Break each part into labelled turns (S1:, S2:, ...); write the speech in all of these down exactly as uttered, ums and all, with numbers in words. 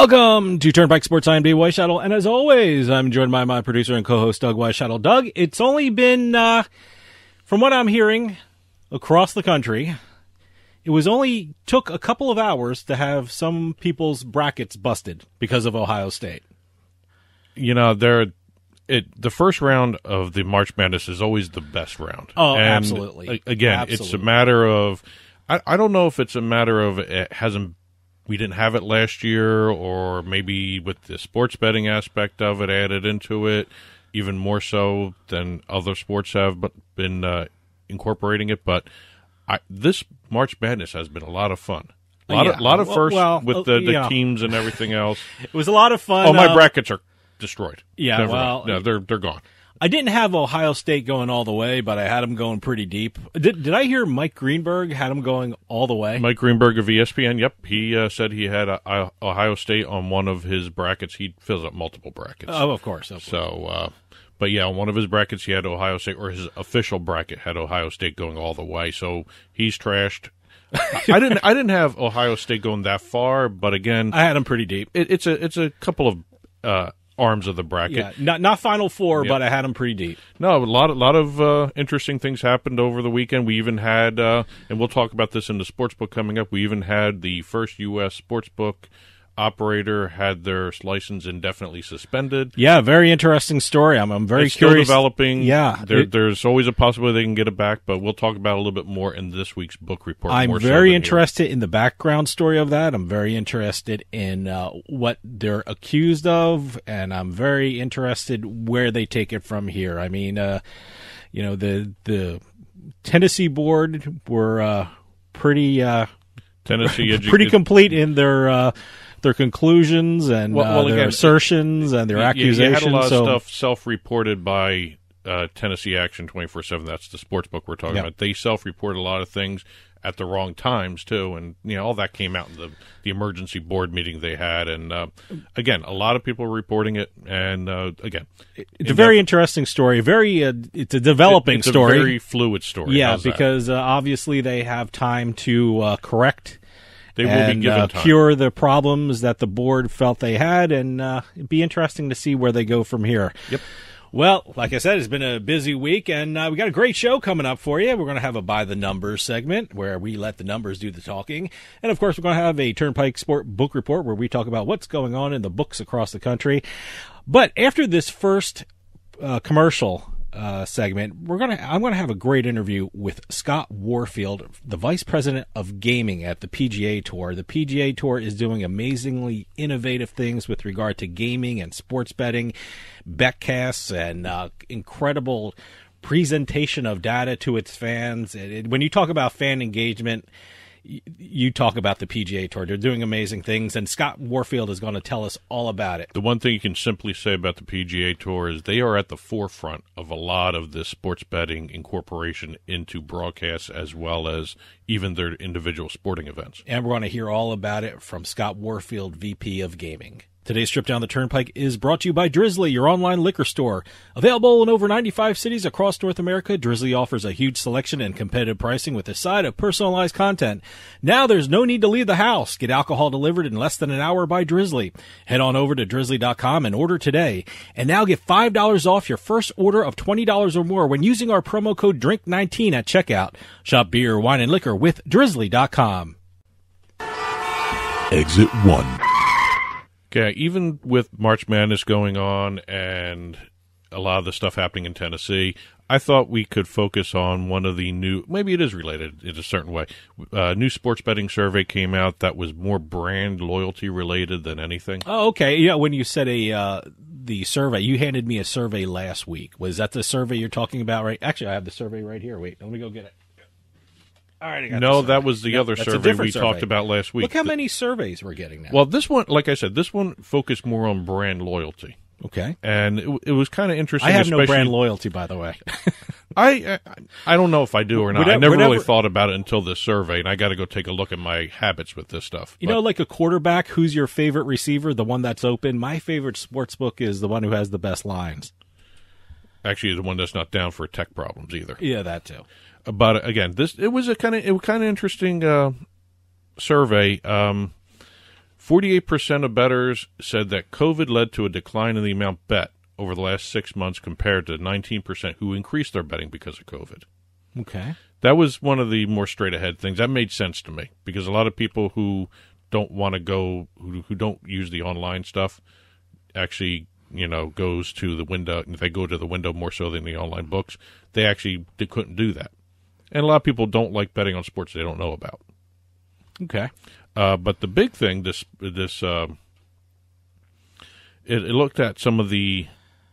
S1: Welcome to Turnpike Sports. I'm David Weischadle, and as always, I'm joined by my producer and co-host, Doug Weischadle. Doug, it's only been, uh, from what I'm hearing, across the country, it was only took a couple of hours to have some people's brackets busted because of Ohio State.
S2: You know, there, it the first round of the March Madness is always the best round.
S1: Oh,
S2: and
S1: absolutely.
S2: Again,
S1: absolutely.
S2: It's a matter of, I, I don't know if it's a matter of it hasn't. We didn't have it last year, or maybe with the sports betting aspect of it added into it, even more so than other sports have but been uh, incorporating it. But I, this March Madness has been a lot of fun. A lot,
S1: yeah.
S2: of, lot of firsts
S1: well,
S2: with the, the
S1: yeah.
S2: teams and everything else.
S1: It was a lot of fun.
S2: Oh, my
S1: uh,
S2: brackets are destroyed.
S1: Yeah,
S2: Never
S1: well,
S2: mind. no, they're they're gone.
S1: I didn't have Ohio State going all the way, but I had them going pretty deep. Did did I hear Mike Greenberg had them going all the way?
S2: Mike Greenberg of E S P N, yep. He uh, said he had uh, Ohio State on one of his brackets. He fills up multiple brackets.
S1: Oh, of course. Of course.
S2: So, uh, but yeah, on one of his brackets, he had Ohio State, or his official bracket had Ohio State going all the way. So he's trashed. I didn't. I didn't have Ohio State going that far, but again,
S1: I had them pretty deep.
S2: It, it's a it's a couple of uh, arms of the bracket.
S1: Yeah, not not Final Four,
S2: Yep.
S1: but I had them pretty deep.
S2: No, a lot, a lot of uh, interesting things happened over the weekend. We even had, uh, and we'll talk about this in the sportsbook coming up. We even had the first U S sportsbook operator had their license indefinitely suspended.
S1: Yeah, very interesting story. I'm, I'm very
S2: it's
S1: curious.
S2: Still developing.
S1: Yeah,
S2: there,
S1: it,
S2: there's always a possibility they can get it back, but we'll talk about it a little bit more in this week's book report.
S1: I'm
S2: more
S1: very
S2: so
S1: interested in the background story of that. I'm very interested in uh, what they're accused of, and I'm very interested where they take it from here. I mean, uh, you know, the the Tennessee board were uh, pretty uh,
S2: Tennessee edu-
S1: pretty complete in their. Uh, Their conclusions and
S2: well, well,
S1: uh, their
S2: again,
S1: assertions and their
S2: you,
S1: accusations.
S2: You had a lot
S1: so,
S2: of stuff self-reported by uh, Tennessee Action twenty-four seven. That's the sports book we're talking
S1: yep.
S2: about. They self-reported a lot of things at the wrong times too, and you know all that came out in the the emergency board meeting they had. And uh, again, a lot of people were reporting it. And uh, again,
S1: it's a very interesting story. Very, uh, it's a developing
S2: it, it's
S1: story.
S2: A very fluid story.
S1: Yeah,
S2: How's
S1: because uh, obviously they have time to uh, correct.
S2: They will
S1: and,
S2: be given
S1: uh,
S2: time.
S1: cure the problems that the board felt they had, and uh, it'd be interesting to see where they go from here.
S2: Yep.
S1: Well, like I said, it's been a busy week, and uh, we got a great show coming up for you. We're going to have a By the Numbers segment where we let the numbers do the talking. And, of course, we're going to have a Turnpike Sport book report where we talk about what's going on in the books across the country. But after this first uh, commercial Uh, segment, we're gonna. I'm gonna have a great interview with Scott Warfield, the vice president of gaming at the P G A Tour. The P G A Tour is doing amazingly innovative things with regard to gaming and sports betting, betcasts, and uh, incredible presentation of data to its fans. It, it, when you talk about fan engagement, you talk about the P G A Tour. They're doing amazing things, and Scott Warfield is going to tell us all about it.
S2: The one thing you can simply say about the P G A Tour is they are at the forefront of a lot of this sports betting incorporation into broadcasts as well as even their individual sporting events.
S1: And we're going to hear all about it from Scott Warfield, V P of Gaming. Today's trip down the Turnpike is brought to you by Drizzly, your online liquor store. Available in over ninety-five cities across North America, Drizzly offers a huge selection and competitive pricing with a side of personalized content. Now there's no need to leave the house. Get alcohol delivered in less than an hour by Drizzly. Head on over to drizzly dot com and order today. And now get five dollars off your first order of twenty dollars or more when using our promo code drink nineteen at checkout. Shop beer, wine, and liquor with drizzly dot com.
S3: Exit one.
S2: Yeah, even with March Madness going on and a lot of the stuff happening in Tennessee, I thought we could focus on one of the new, maybe it is related in a certain way. Uh, new sports betting survey came out that was more brand loyalty related than anything.
S1: Oh, okay. Yeah, when you said a uh, the survey, you handed me a survey last week. Was that the survey you're talking about, right? Actually, I have the survey right here. Wait, let me go get it. All right, I got
S2: no,
S1: the
S2: that was the
S1: yep,
S2: other survey we
S1: survey.
S2: talked about last week.
S1: Look how many surveys we're getting now.
S2: Well, this one, like I said, this one focused more on brand loyalty.
S1: Okay.
S2: And it, it was kind of interesting.
S1: I have no
S2: especially-
S1: brand loyalty, by the way.
S2: I, I I don't know if I do or not.
S1: Whatever,
S2: I never
S1: whatever.
S2: really thought about it until this survey, and I got to go take a look at my habits with this stuff.
S1: You
S2: But-
S1: know, like a quarterback, who's your favorite receiver, the one that's open? My favorite sports book is the one who has the best lines.
S2: Actually, the one that's not down for tech problems either.
S1: Yeah, that too.
S2: But again, this it was a kind of it was kind of interesting uh, survey. Um, forty-eight percent of bettors said that COVID led to a decline in the amount bet over the last six months compared to nineteen percent who increased their betting because of COVID.
S1: Okay.
S2: That was one of the more straight-ahead things. That made sense to me because a lot of people who don't want to go, who, who don't use the online stuff, actually, you know, goes to the window. They go to the window more so than the online books. They actually they couldn't do that. And a lot of people don't like betting on sports they don't know about.
S1: Okay.
S2: Uh, but the big thing, this, this uh, it, it looked at some of the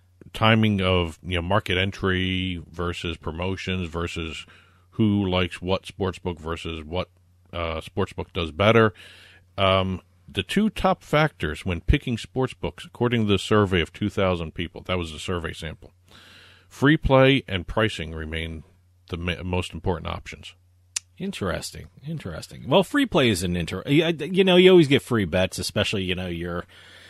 S2: timing of, you know, market entry versus promotions versus who likes what sportsbook versus what uh, sportsbook does better. Um, the two top factors when picking sportsbooks, according to the survey of two thousand people, that was a survey sample, free play and pricing remain the ma- most important options.
S1: Interesting. Interesting. Well, free play is an inter. You know, you always get free bets, especially, you know, you're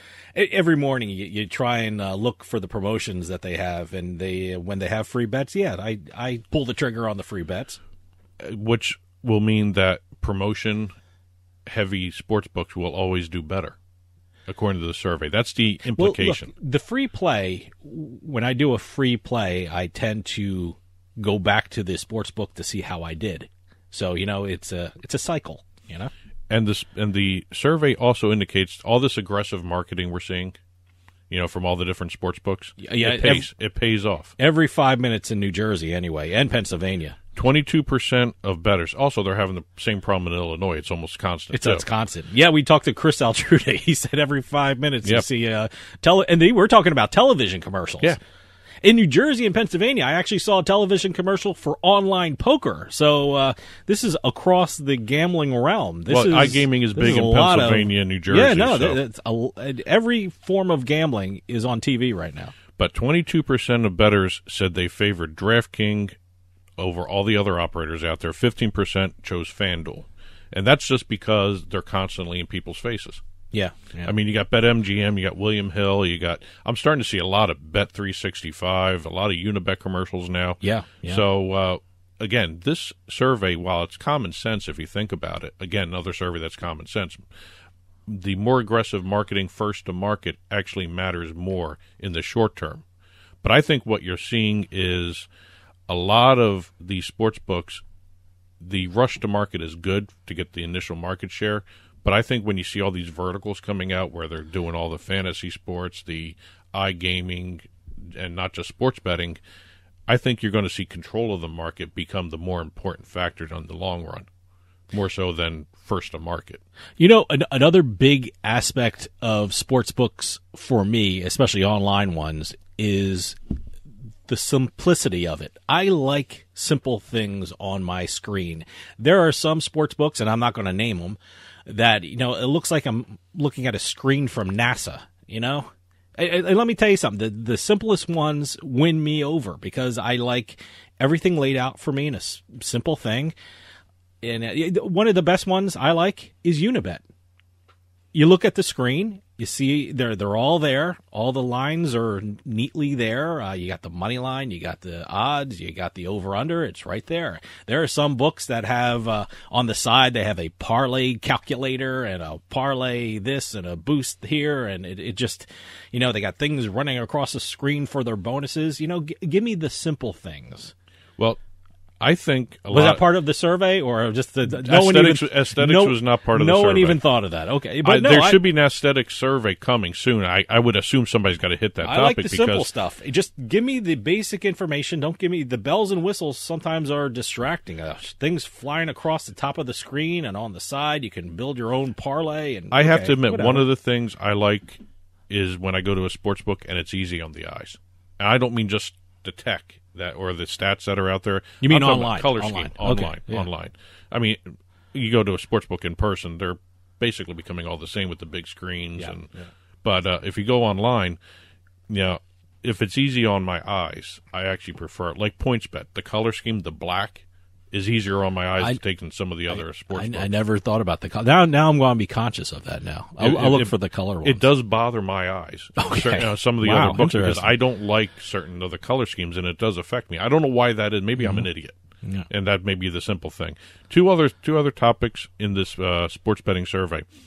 S1: every morning you, you try and uh, look for the promotions that they have, and they when they have free bets, yeah, I I pull the trigger on the free bets,
S2: which will mean that promotion heavy sports books will always do better, according to the survey. That's the implication.
S1: Well, look, the free play, when I do a free play, I tend to go back to the sports book to see how I did. So, you know, it's a it's a cycle, you know.
S2: And this and the survey also indicates all this aggressive marketing we're seeing, you know, from all the different sports books.
S1: Yeah,
S2: it pays. Every, it pays off
S1: every five minutes in New Jersey, anyway, and Pennsylvania.
S2: Twenty-two percent of bettors. Also, they're having the same problem in Illinois. It's almost constant.
S1: It's,
S2: too.
S1: it's constant. Yeah, we talked to Chris Altrude. He said every five minutes
S2: yep.
S1: you see uh, tele, and they, we're talking about television commercials.
S2: Yeah.
S1: In New Jersey and Pennsylvania, I actually saw a television commercial for online poker. So uh, this is across the gambling realm. This
S2: well,
S1: is,
S2: iGaming is big
S1: is
S2: in Pennsylvania
S1: of,
S2: and New Jersey.
S1: Yeah, no,
S2: so.
S1: that's a, every form of gambling is on T V right now.
S2: But twenty-two percent of bettors said they favored DraftKings over all the other operators out there. fifteen percent chose FanDuel. And that's just because they're constantly in people's faces.
S1: Yeah, yeah.
S2: I mean, you got BetMGM, you got William Hill, you got. I'm starting to see a lot of Bet three sixty-five, a lot of Unibet commercials now.
S1: Yeah. yeah.
S2: So uh, again, this survey, while it's common sense if you think about it, again, another survey that's common sense. The more aggressive marketing first to market actually matters more in the short term. But I think what you're seeing is a lot of these sports books. The rush to market is good to get the initial market share. But I think when you see all these verticals coming out where they're doing all the fantasy sports, the iGaming, and not just sports betting, I think you're going to see control of the market become the more important factor in the long run, more so than first to market.
S1: You know, an, another big aspect of sports books for me, especially online ones, is the simplicity of it. I like simple things on my screen. There are some sports books, and I'm not going to name them, that, you know, it looks like I'm looking at a screen from NASA, you know? And let me tell you something. The, the simplest ones win me over because I like everything laid out for me in a s- simple thing. And one of the best ones I like is Unibet. You look at the screen, you see they're they're all there. All the lines are neatly there. Uh, you got the money line, you got the odds, you got the over-under. It's right there. There are some books that have uh, on the side, they have a parlay calculator and a parlay this and a boost here. And it, it just, you know, they got things running across the screen for their bonuses. You know, g- give me the simple things.
S2: Well, I think a
S1: was
S2: lot
S1: that part of the survey or just the, the
S2: aesthetics?
S1: no one even,
S2: aesthetics
S1: no,
S2: was not part of the
S1: no
S2: survey.
S1: No one even thought of that. Okay, but
S2: I,
S1: no,
S2: there
S1: I,
S2: should be an aesthetic survey coming soon. I, I would assume somebody's got to hit that
S1: I
S2: topic
S1: like the
S2: because
S1: simple stuff. Just give me the basic information. Don't give me the bells and whistles. Sometimes are distracting. Uh, things flying across the top of the screen and on the side. You can build your own parlay. And
S2: I
S1: okay,
S2: have to admit,
S1: whatever.
S2: one of the things I like is when I go to a sports book and it's easy on the eyes. And I don't mean just the tech. That or the stats that are out there.
S1: You mean
S2: I'm talking
S1: online?
S2: about color
S1: online.
S2: scheme, online,
S1: okay. yeah.
S2: online. I mean, you go to a sports book in person, they're basically becoming all the same with the big screens.
S1: Yeah,
S2: and
S1: yeah.
S2: But uh, if you go online, you know, if it's easy on my eyes, I actually prefer it. Like PointsBet, the color scheme, the black, is easier on my eyes
S1: I,
S2: to take than some of the other
S1: I,
S2: sports
S1: I,
S2: books.
S1: I never thought about the color. Now, now I'm going to be conscious of that now. I'll,
S2: It-
S1: I'll look
S2: it-
S1: for the color ones.
S2: It does bother my eyes.
S1: Okay.
S2: Certain, uh, some of the
S1: Wow,
S2: other books because
S1: interesting.
S2: I don't like certain other color schemes, and it does affect me. I don't know why that is. Maybe I'm an idiot,
S1: Yeah.
S2: and that may be the simple thing. Two other two other topics in this uh, sports betting survey: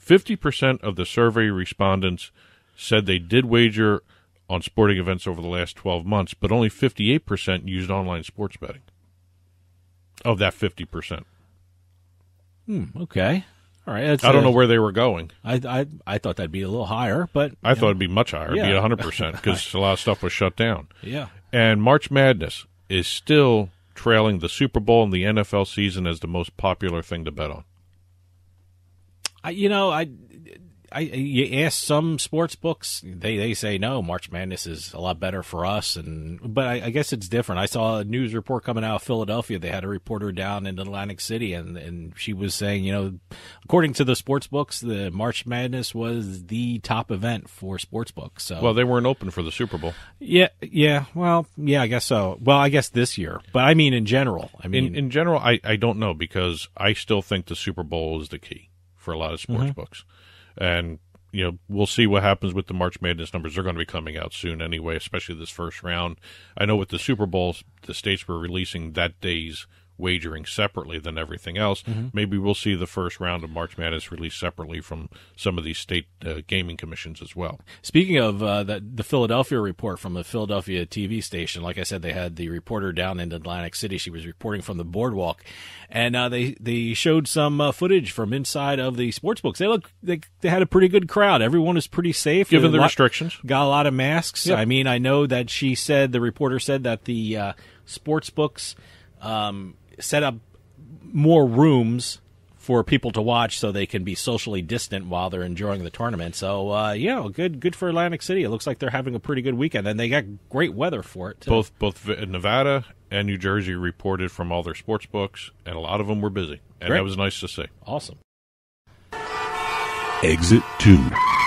S2: fifty percent of the survey respondents said they did wager on sporting events over the last twelve months, but only fifty-eight percent used online sports betting of that fifty percent.
S1: Hmm, okay. All right. That's
S2: I don't
S1: a,
S2: know where they were going.
S1: I, I I thought that'd be a little higher, but
S2: I thought know. it'd be much higher.
S1: Yeah.
S2: It'd be one hundred percent because a lot of stuff was shut down.
S1: Yeah.
S2: And March Madness is still trailing the Super Bowl and the N F L season as the most popular thing to bet on.
S1: I, you know, I, I, you ask some sports books, they, they say no, March Madness is a lot better for us, and but I, I guess it's different. I saw a news report coming out of Philadelphia. They had a reporter down in Atlantic City, and, and she was saying, you know, according to the sports books, the March Madness was the top event for sports books. So,
S2: well, they weren't open for the Super Bowl.
S1: Yeah, yeah, well, yeah, I guess so. Well, I guess this year, but I mean in general. I mean,
S2: in, in general, I, I don't know because I still think the Super Bowl is the key for a lot of sports mm-hmm. books. And, you know, we'll see what happens with the March Madness numbers. They're going to be coming out soon anyway, especially this first round. I know with the Super Bowl, the states were releasing that day's wagering separately than everything else. Mm-hmm. Maybe we'll see the first round of March Madness released separately from some of these state uh, gaming commissions as well.
S1: Speaking of uh, the, the Philadelphia report from the Philadelphia T V station, like I said, they had the reporter down in Atlantic City. She was reporting from the boardwalk, and uh, they they showed some uh, footage from inside of the sports books. They look they, they had a pretty good crowd. Everyone was pretty safe
S2: given the
S1: lot,
S2: restrictions.
S1: Got a lot of masks.
S2: Yep.
S1: I mean, I know that she said the reporter said that the uh, sports books um, set up more rooms for people to watch so they can be socially distant while they're enjoying the tournament. So, uh, yeah, good good for Atlantic City. It looks like they're having a pretty good weekend, and they got great weather for it, too.
S2: Both both Nevada and New Jersey reported from all their sports books, and a lot of them were busy, and great. That was nice to see.
S1: Awesome.
S3: Exit two.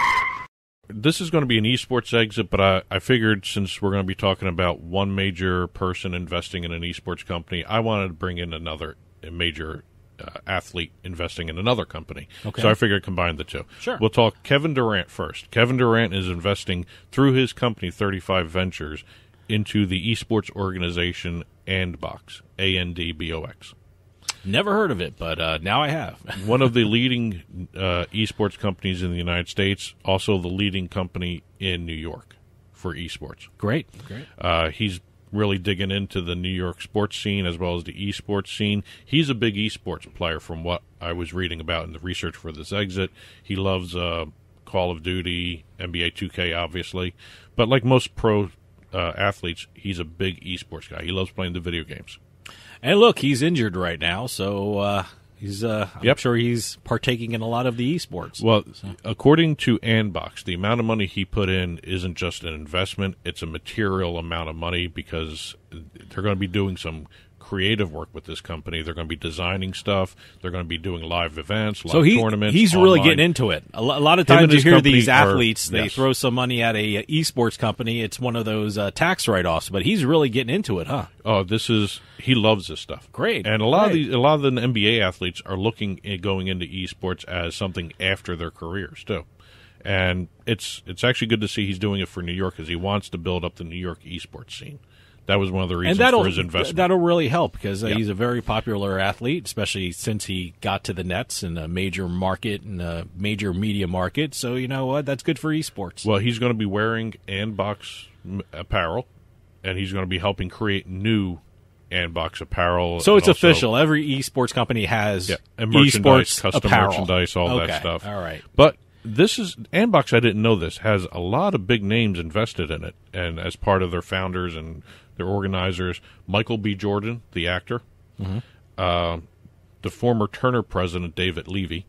S2: This is going to be an esports exit, but I, I figured since we're going to be talking about one major person investing in an esports company, I wanted to bring in another major uh, athlete investing in another company.
S1: Okay.
S2: So I figured combine the two.
S1: Sure.
S2: We'll talk Kevin Durant first. Kevin Durant is investing through his company, thirty-five Ventures, into the esports organization Andbox, A N D B O X.
S1: Never heard of it, but uh, now I have.
S2: One of the leading uh, esports companies in the United States, also the leading company in New York for esports.
S1: Great, great.
S2: Uh, he's really digging into the New York sports scene as well as the esports scene. He's a big esports player from what I was reading about in the research for this exit. He loves uh, Call of Duty, N B A two K, obviously. But like most pro uh, athletes, he's a big esports guy. He loves playing the video games.
S1: And look, he's injured right now, so uh, he's. Uh, I'm
S2: yep.
S1: sure he's partaking in a lot of the esports.
S2: Well,
S1: so.
S2: According to Andbox, the amount of money he put in isn't just an investment; it's a material amount of money because they're going to be doing some creative work with this company. They're going to be designing stuff. They're going to be doing live events, live
S1: so he,
S2: tournaments.
S1: He's
S2: online.
S1: really getting into it. A lot of times you hear these athletes,
S2: are,
S1: they
S2: yes.
S1: throw some money at a esports company. It's one of those uh, tax write-offs, but he's really getting into it, huh?
S2: Oh, this is he loves this stuff.
S1: Great,
S2: and a lot
S1: great.
S2: of the a lot of the N B A athletes are looking at going into esports as something after their careers too. And it's it's actually good to see he's doing it for New York because he wants to build up the New York esports scene. That was one of the reasons for his investment.
S1: That'll really help because uh,
S2: yeah.
S1: he's a very popular athlete, especially since he got to the Nets in a major market and a major media market. So, you know what? That's good for esports.
S2: Well, he's going to be wearing Andbox apparel, and he's going to be helping create new Andbox apparel.
S1: So it's
S2: also,
S1: official. Every esports company has
S2: yeah, and merchandise,
S1: esports
S2: custom
S1: apparel.
S2: merchandise, all
S1: okay.
S2: that stuff.
S1: All right.
S2: But this is Andbox, I didn't know this, has a lot of big names invested in it, and as part of their founders and their organizers, Michael B. Jordan, the actor, mm-hmm. uh, the former Turner president, David Levy,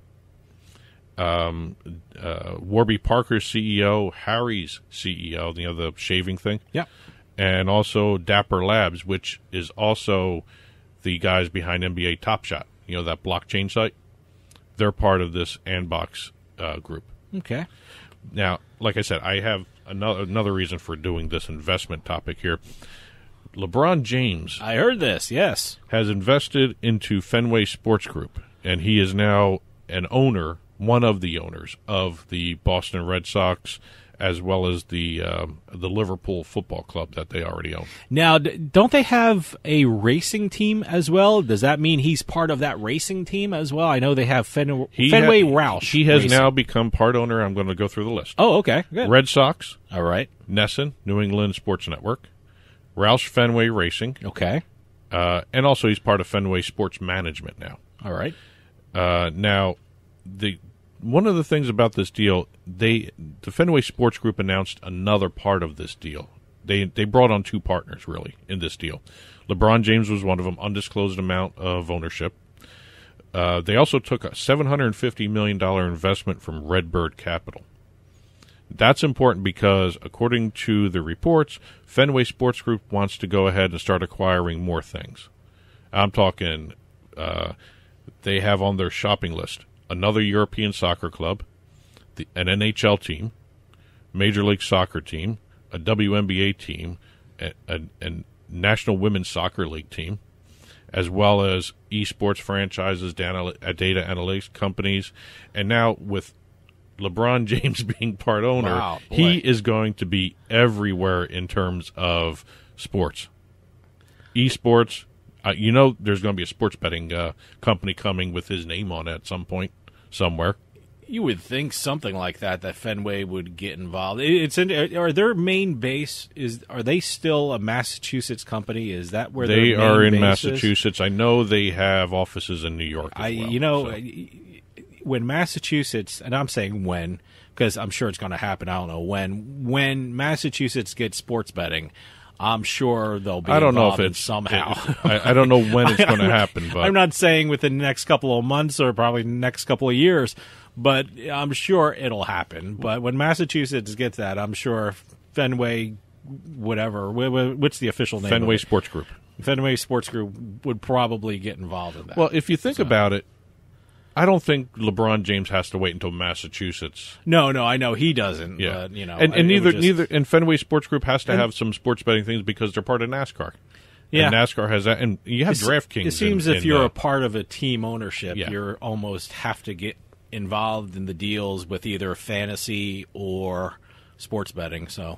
S2: um, uh, Warby Parker's C E O, Harry's C E O, you know, the shaving thing.
S1: Yeah.
S2: And also Dapper Labs, which is also the guys behind N B A Top Shot, you know, that blockchain site. They're part of this Andbox uh, group.
S1: Okay.
S2: Now, like I said, I have another another reason for doing this investment topic here. LeBron James,
S1: I heard this, yes,
S2: has invested into Fenway Sports Group, and he is now an owner, one of the owners of the Boston Red Sox as well as the um, the Liverpool Football Club that they already own.
S1: Now, d- don't they have a racing team as well? Does that mean he's part of that racing team as well? I know they have Fen- Fenway
S2: ha-
S1: Roush.
S2: He has
S1: Racing.
S2: now become part owner. I'm going to go through the list.
S1: Oh, okay. Good.
S2: Red Sox,
S1: All right.
S2: Nesson, New England Sports Network, Roush Fenway Racing,
S1: Okay.
S2: uh, and also he's part of Fenway Sports Management now.
S1: All right.
S2: Uh, now, the one of the things about this deal, they the Fenway Sports Group announced another part of this deal. They they brought on two partners, really, in this deal. LeBron James was one of them, undisclosed amount of ownership. Uh, they also took a seven hundred fifty million dollars investment from Redbird Capital. That's important because, according to the reports, Fenway Sports Group wants to go ahead and start acquiring more things. I'm talking, uh, they have on their shopping list another European soccer club, the, an N H L team, Major League Soccer team, a W N B A team, a, a, a National Women's Soccer League team, as well as eSports franchises, data, data analytics companies, and now with LeBron James being part owner,
S1: wow,
S2: he is going to be everywhere in terms of sports. eSports, uh, you know there's going to be a sports betting uh, company coming with his name on it at some point, somewhere.
S1: You would think something like that, that Fenway would get involved. It's in, are their main base, is are they still a Massachusetts company? Is that where
S2: they
S1: their main
S2: are in
S1: base
S2: Massachusetts? Is? I know they have offices in New York as
S1: I,
S2: well,
S1: you know,
S2: so.
S1: when Massachusetts, and I'm saying when, because I'm sure it's going to happen, I don't know when, when Massachusetts gets sports betting, I'm sure they'll be
S2: I don't know if
S1: involved
S2: it's
S1: somehow.
S2: It, I, I don't know when it's going to happen, but
S1: I'm not saying within the next couple of months or probably the next couple of years, but I'm sure it'll happen. But when Massachusetts gets that, I'm sure Fenway, whatever, what's the official name?
S2: Fenway
S1: of it?
S2: Sports Group.
S1: Fenway Sports Group would probably get involved in that.
S2: Well, if you think
S1: so.
S2: about it, I don't think LeBron James has to wait until Massachusetts.
S1: No, no, I know he doesn't.
S2: Yeah,
S1: but, you know,
S2: and, and
S1: I,
S2: neither
S1: just,
S2: neither and Fenway Sports Group has to
S1: and,
S2: have some sports betting things because they're part of NASCAR.
S1: Yeah,
S2: and NASCAR has that, and you have
S1: it's,
S2: DraftKings.
S1: It seems
S2: in,
S1: if
S2: in,
S1: you're
S2: uh,
S1: a part of a team ownership,
S2: yeah.
S1: you're almost have to get involved in the deals with either fantasy or sports betting. So,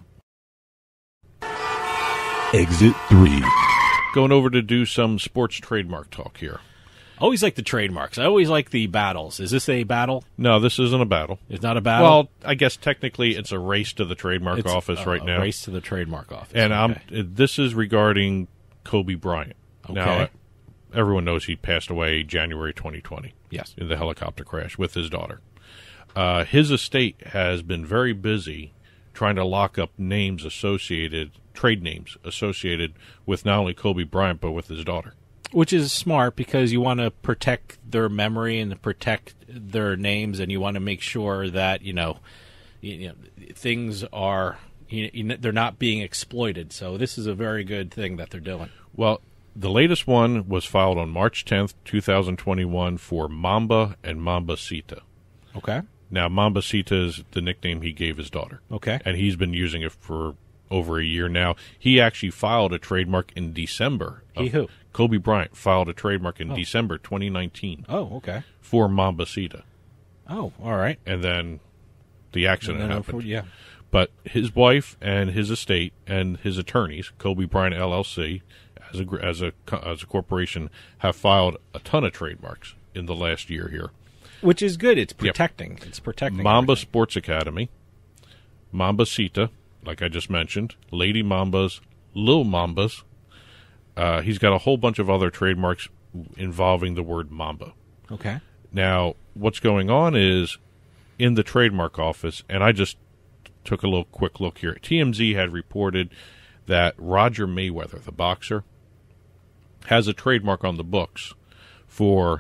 S3: Exit three.
S2: Going over to do some sports trademark talk here.
S1: always like the trademarks. I always like the battles. Is this a battle?
S2: No, this isn't a battle.
S1: It's not a battle.
S2: Well, I guess technically it's a race to the trademark
S1: It's
S2: office
S1: a,
S2: right
S1: a
S2: now.
S1: Race to the trademark office.
S2: And
S1: okay.
S2: I'm. This is regarding Kobe Bryant.
S1: Okay.
S2: Now, everyone knows he passed away January twenty twenty.
S1: Yes.
S2: In the helicopter crash with his daughter. Uh, his estate has been very busy trying to lock up names associated, trade names associated with not only Kobe Bryant but with his daughter.
S1: Which is smart because you want to protect their memory and protect their names, and you want to make sure that you know, you know things are you know, they're not being exploited. So this is a very good thing that they're doing.
S2: Well, the latest one was filed on March tenth, twenty twenty-one for Mamba and Mambacita.
S1: Okay.
S2: Now, Mambacita is the nickname he gave his daughter.
S1: Okay.
S2: And he's been using it for over a year now. He actually filed a trademark in December.
S1: He who?
S2: Kobe Bryant filed a trademark in
S1: Oh.
S2: December twenty nineteen
S1: Oh, okay.
S2: for Mambacita.
S1: Oh, all right.
S2: And then the accident
S1: And then,
S2: happened.
S1: yeah.
S2: But his wife and his estate and his attorneys, Kobe Bryant L L C, as a as a as a corporation, have filed a ton of trademarks in the last year here.
S1: Which is good. It's protecting. Yep. It's protecting.
S2: Mamba
S1: everything.
S2: Sports Academy, Mambacita, like I just mentioned, Lady Mambas, Lil Mambas. Uh, he's got a whole bunch of other trademarks involving the word Mamba.
S1: Okay.
S2: Now, what's going on is in the trademark office, and I just took a little quick look here. T M Z had reported that Roger Mayweather, the boxer, has a trademark on the books for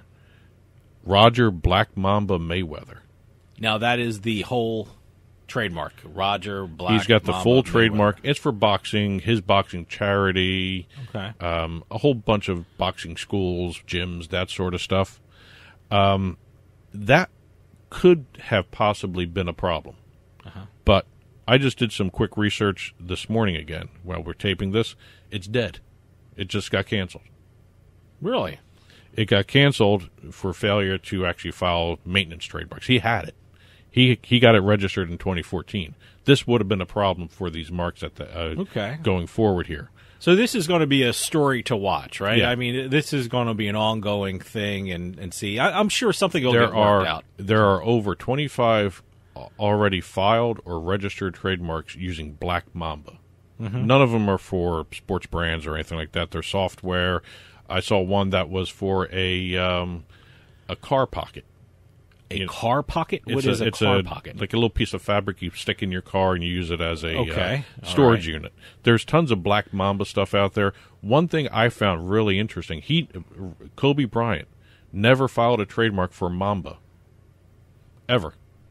S2: Roger Black Mamba Mayweather.
S1: Now that is the whole trademark. Roger Black.
S2: He's got the
S1: Mamba
S2: full
S1: Mayweather.
S2: trademark. It's for boxing, his boxing charity,
S1: Okay.
S2: um, a whole bunch of boxing schools, gyms, that sort of stuff. Um, that could have possibly been a problem.
S1: Uh-huh.
S2: But I just did some quick research this morning again while we're taping this. It's dead. It just got canceled.
S1: Really?
S2: It got canceled for failure to actually file maintenance trademarks. He had it. He he got it registered in twenty fourteen. This would have been a problem for these marks at the uh,
S1: okay.
S2: going forward here.
S1: So this is going to be a story to watch, right?
S2: Yeah.
S1: I mean, this is going to be an ongoing thing, and, and see. I, I'm sure something will
S2: There
S1: get
S2: are
S1: worked out.
S2: there are over twenty-five already filed or registered trademarks using Black Mamba. Mm-hmm. None of them are for sports brands or anything like that. They're software. I saw one that was for a um, a car pocket.
S1: A
S2: You know,
S1: car pocket? What
S2: it's
S1: is a,
S2: a, it's
S1: car
S2: a,
S1: pocket?
S2: Like a little piece of fabric you stick in your car and you use it as a
S1: Okay.
S2: uh, storage
S1: right.
S2: unit. There's tons of Black Mamba stuff out there. One thing I found really interesting, he Kobe Bryant never filed a trademark for Mamba. Ever.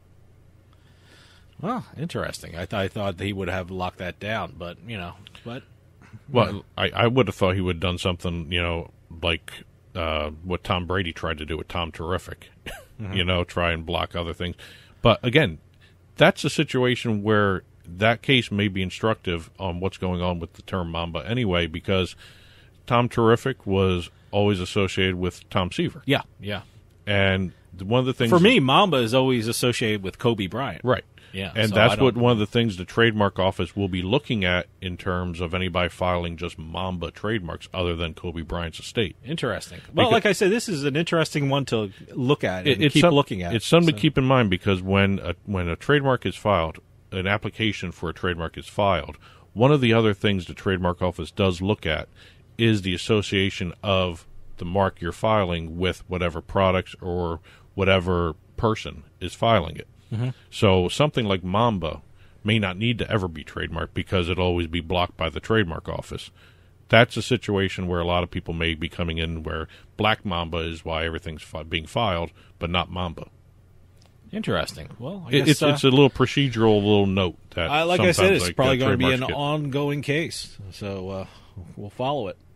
S1: Well, interesting. I, th- I thought he would have locked that down, but, you know, but...
S2: Well, I, I would have thought he would have done something, you know, like uh, what Tom Brady tried to do with Tom Terrific. Mm-hmm. You know, try and block other things. But, again, that's a situation where that case may be instructive on what's going on with the term Mamba anyway, because Tom Terrific was always associated with Tom Seaver.
S1: Yeah, yeah.
S2: And one of the things...
S1: For me, Mamba is always associated with Kobe Bryant.
S2: Right.
S1: Yeah,
S2: and
S1: so
S2: that's what one of the things the trademark office will be looking at in terms of anybody filing just Mamba trademarks other than Kobe Bryant's estate.
S1: Interesting. Well,
S2: because
S1: like I said, this is an interesting one to look at and
S2: it,
S1: keep
S2: some,
S1: looking at.
S2: It's something
S1: so.
S2: to keep in mind because when a, when a trademark is filed, an application for a trademark is filed, one of the other things the trademark office does look at is the association of the mark you're filing with whatever products or whatever person is filing it. Mm-hmm. So something like Mamba may not need to ever be trademarked because it'll always be blocked by the trademark office. That's a situation where a lot of people may be coming in where Black Mamba is why everything's fi- being filed, but not Mamba.
S1: Interesting. Well, I
S2: it,
S1: guess,
S2: it's
S1: uh,
S2: it's a little procedural little note that
S1: uh, like I said, it's
S2: like,
S1: probably
S2: uh,
S1: going to be an
S2: trademarks get.
S1: ongoing case. So uh, we'll follow it.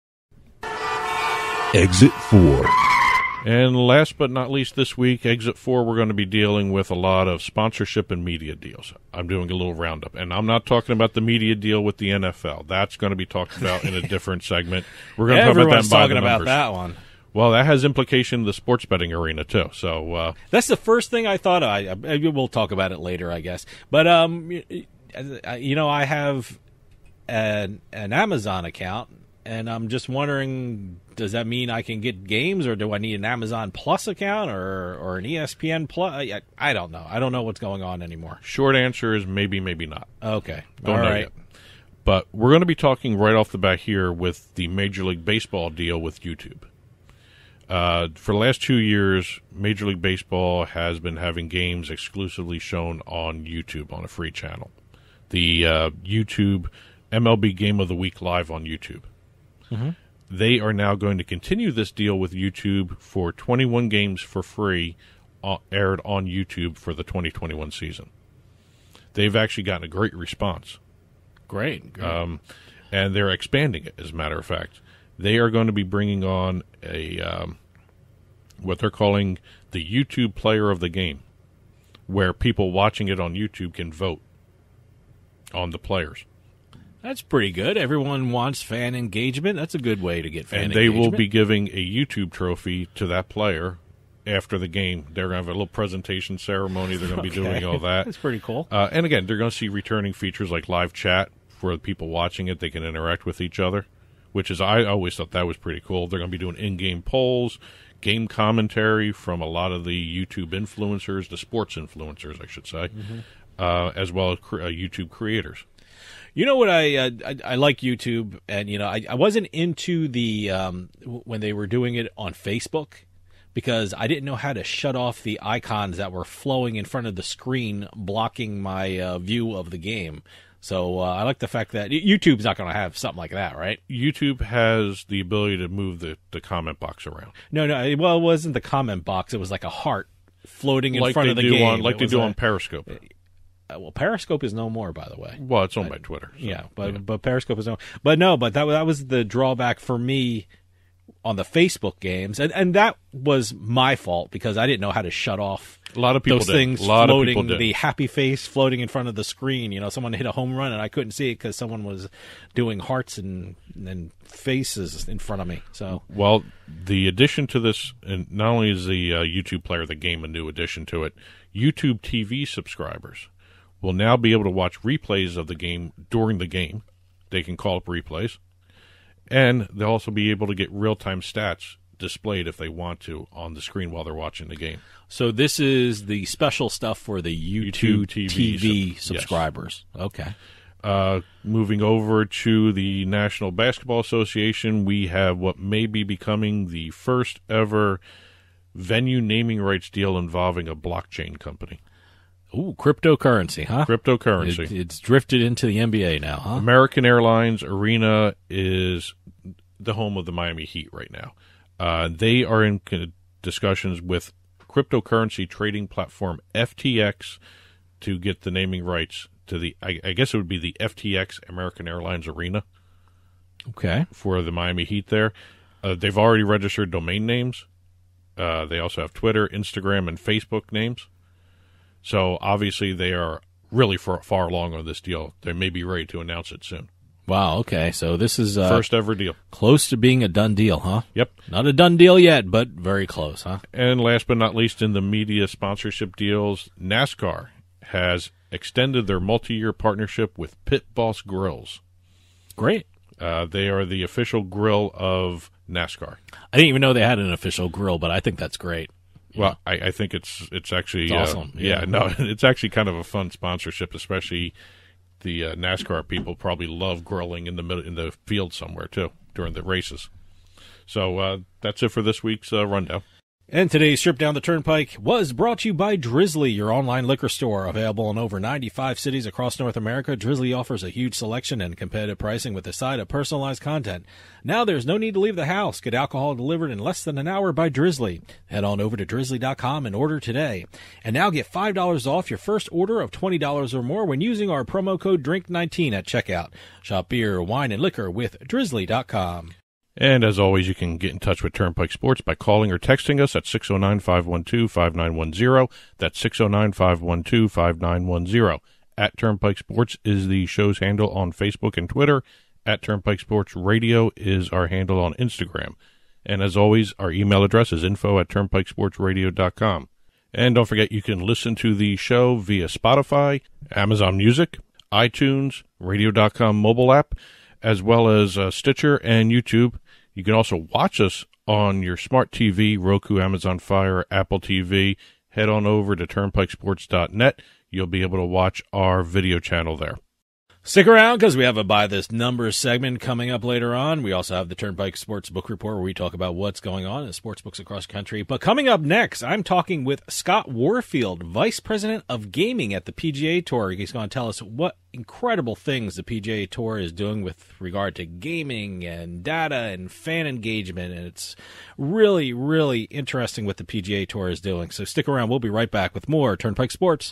S3: Exit four.
S2: And last but not least this week, Exit four, we're going to be dealing with a lot of sponsorship and media deals. I'm doing a little roundup. And I'm not talking about the media deal with the N F L. That's going to be talked about in a different segment. We're going to talk about that
S1: Everyone's
S2: by
S1: talking
S2: the
S1: about
S2: numbers.
S1: that one.
S2: Well, that has implication in the sports betting arena, too. So uh,
S1: That's the first thing I thought. I, I We'll talk about it later, I guess. But, um, you know, I have an, an Amazon account, and I'm just wondering, does that mean I can get games, or do I need an Amazon Plus account or, or an E S P N Plus? I, I don't know. I don't know what's going on anymore.
S2: short answer is maybe, maybe not.
S1: Okay.
S2: Don't
S1: All
S2: know
S1: right.
S2: yet. But we're going to be talking right off the bat here with the Major League Baseball deal with YouTube. Uh, for the last two years, Major League Baseball has been having games exclusively shown on YouTube on a free channel. The uh, YouTube M L B Game of the Week live on YouTube. Mm-hmm. They are now going to continue this deal with YouTube for twenty-one games for free uh, aired on YouTube for the twenty twenty-one season. They've actually gotten a great response.
S1: Great. great.
S2: Um, and they're expanding it, as a matter of fact. They are going to be bringing on a um, what they're calling the YouTube player of the game, where people watching it on YouTube can vote on the players.
S1: That's pretty good. Everyone wants fan engagement. That's a good way to get fan
S2: and they
S1: engagement.
S2: will be giving a YouTube trophy to that player after the game. They're going to have a little presentation ceremony. They're going to be
S1: Okay.
S2: doing all that.
S1: That's pretty cool.
S2: Uh, and again, they're going to see returning features like live chat for the people watching it. They can interact with each other, which is, I always thought that was pretty cool. They're going to be doing in-game polls, game commentary from a lot of the YouTube influencers, the sports influencers, I should say, mm-hmm. uh, as well as cre- uh, YouTube creators.
S1: You know what, I, uh, I I like YouTube, and you know I, I wasn't into the um, w- when they were doing it on Facebook, because I didn't know how to shut off the icons that were flowing in front of the screen, blocking my uh, view of the game. So uh, I like the fact that YouTube's not going to have something like that, right?
S2: YouTube has the ability to move the, the comment box around.
S1: No, no. it- Well, it wasn't the comment box. It was like a heart floating in
S2: like
S1: front
S2: they
S1: of the
S2: do
S1: game.
S2: on, like
S1: It
S2: they
S1: was
S2: do
S1: a-
S2: on Periscope.
S1: Uh, well, Periscope is no more, by the way.
S2: Well, it's owned by Twitter. So,
S1: yeah, but
S2: yeah.
S1: but Periscope is no. But no, but that that was the drawback for me on the Facebook games, and, and that was my fault because I didn't know how to shut off
S2: a lot of people
S1: those
S2: did.
S1: things
S2: a lot
S1: floating,
S2: of people did.
S1: the happy face floating in front of the screen. You know, someone hit a home run and I couldn't see it because someone was doing hearts and, and faces in front of me. So,
S2: well, the addition to this, and not only is the uh, YouTube Player of the Game a new addition to it, YouTube T V subscribers will now be able to watch replays of the game during the game. They can call up replays, and they'll also be able to get real-time stats displayed if they want to on the screen while they're watching the game.
S1: So this is the special stuff for the YouTube, YouTube T V, T V sub- subscribers. Yes. Okay.
S2: Uh, moving over to the National Basketball Association, we have what may be becoming the first ever venue naming rights deal involving a blockchain company.
S1: Ooh, cryptocurrency, huh?
S2: Cryptocurrency.
S1: It, it's drifted into the N B A now, huh?
S2: American Airlines Arena is the home of the Miami Heat right now. Uh, they are in discussions with cryptocurrency trading platform F T X to get the naming rights to the, I, I guess it would be the F T X American Airlines Arena.
S1: Okay.
S2: For the Miami Heat there. Uh, they've already registered domain names. Uh, they also have Twitter, Instagram, and Facebook names. So obviously they are really far, far along on this deal. They may be ready to announce it soon.
S1: Wow, okay. So this is uh,
S2: first ever deal.
S1: Close to being a done deal, huh?
S2: Yep.
S1: Not a done deal yet, but very close, huh?
S2: And last but not least, in the media sponsorship deals, NASCAR has extended their multi-year partnership with Pit Boss Grills.
S1: Great.
S2: Uh, they are the official grill of NASCAR.
S1: I didn't even know they had an official grill, but I think that's great.
S2: Well, I, I think it's it's actually
S1: it's awesome.
S2: Uh, yeah. yeah, no, it's actually kind of a fun sponsorship, especially the uh, NASCAR people probably love grilling in the middle in the field somewhere too during the races. So uh, that's it for this week's uh, rundown.
S1: And today's trip down the Turnpike was brought to you by Drizzly, your online liquor store. Available in over ninety-five cities across North America, Drizzly offers a huge selection and competitive pricing with a side of personalized content. Now there's no need to leave the house. Get alcohol delivered in less than an hour by Drizzly. Head on over to drizzly dot com and order today. And now get five dollars off your first order of twenty dollars or more when using our promo code drink nineteen at checkout. Shop beer, wine, and liquor with drizzly dot com.
S2: And as always, you can get in touch with Turnpike Sports by calling or texting us at six oh nine, five one two, five nine one zero. That's six oh nine, five one two, five nine one zero. At Turnpike Sports is the show's handle on Facebook and Twitter. At Turnpike Sports Radio is our handle on Instagram. And as always, our email address is info at turnpike sports radio dot com. And don't forget, you can listen to the show via Spotify, Amazon Music, iTunes, radio dot com mobile app, as well as uh, Stitcher and YouTube. You can also watch us on your smart T V, Roku, Amazon Fire, Apple T V. Head on over to turnpike sports dot net. You'll be able to watch our video channel there.
S1: Stick around because we have a By This Numbers segment coming up later on. We also have the Turnpike Sports Book Report where we talk about what's going on in sports books across the country. But coming up next, I'm talking with Scott Warfield, Vice President of Gaming at the P G A Tour. He's going to tell us what incredible things the P G A Tour is doing with regard to gaming and data and fan engagement. And it's really, really interesting what the P G A Tour is doing. So stick around. We'll be right back with more Turnpike Sports.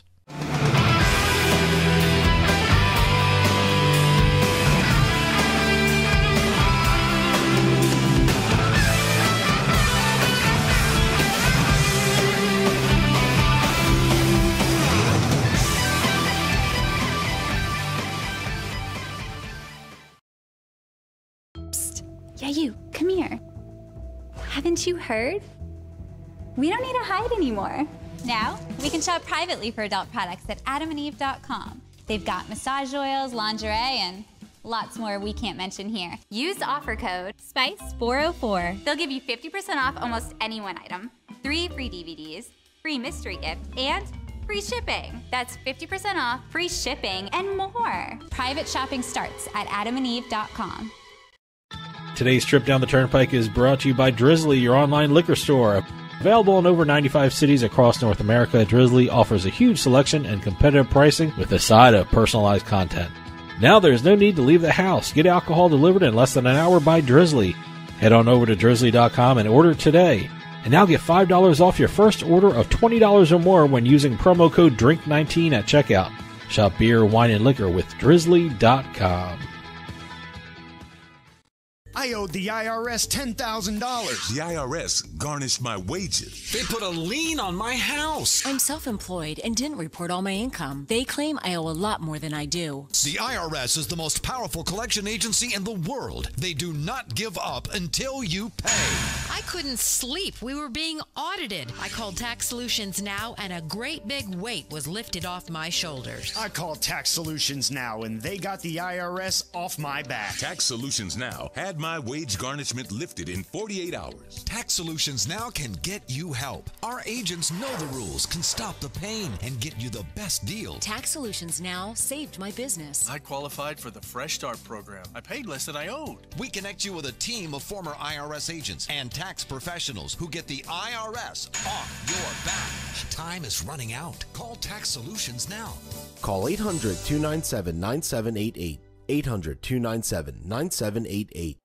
S3: Yeah, you, come here. Haven't you heard? We don't need to hide anymore.
S4: Now, we can shop privately for adult products at adam and eve dot com. They've got massage oils, lingerie, and lots more we can't mention here.
S3: Use offer code SPICE four oh four. They'll give you fifty percent off almost any one item, three free D V Ds, free mystery gift, and free shipping. That's fifty percent off, free shipping, and more.
S4: Private shopping starts at adam and eve dot com.
S1: Today's trip down the Turnpike is brought to you by Drizzly, your online liquor store. Available in over ninety-five cities across North America, Drizzly offers a huge selection and competitive pricing with a side of personalized content. Now there's no need to leave the house. Get alcohol delivered in less than an hour by Drizzly. Head on over to drizzly dot com and order today. And now get five dollars off your first order of twenty dollars or more when using promo code drink nineteen at checkout. Shop beer, wine, and liquor with drizzly dot com.
S5: I owed the I R S ten thousand dollars.
S6: The I R S garnished my wages.
S7: They put a lien on my house.
S8: I'm self-employed and didn't report all my income. They claim I owe a lot more than I do.
S9: The I R S is the most powerful collection agency in the world. They do not give up until you pay.
S10: I couldn't sleep. We were being audited. I called Tax Solutions Now, and a great big weight was lifted off my shoulders.
S5: I called Tax Solutions Now, and they got the I R S off my back.
S6: Tax Solutions Now had my wage garnishment lifted in forty-eight hours.
S9: Tax Solutions Now can get you help. Our agents know the rules, can stop the pain, and get you the best deal.
S8: Tax Solutions Now saved my business.
S11: I qualified for the Fresh Start program. I paid less than I owed.
S9: We connect you with a team of former I R S agents and tax professionals who get the I R S off your back. Time is running out. Call Tax Solutions now.
S12: Call eight hundred, two nine seven, nine seven eight eight. eight hundred, two nine seven, nine seven eight eight.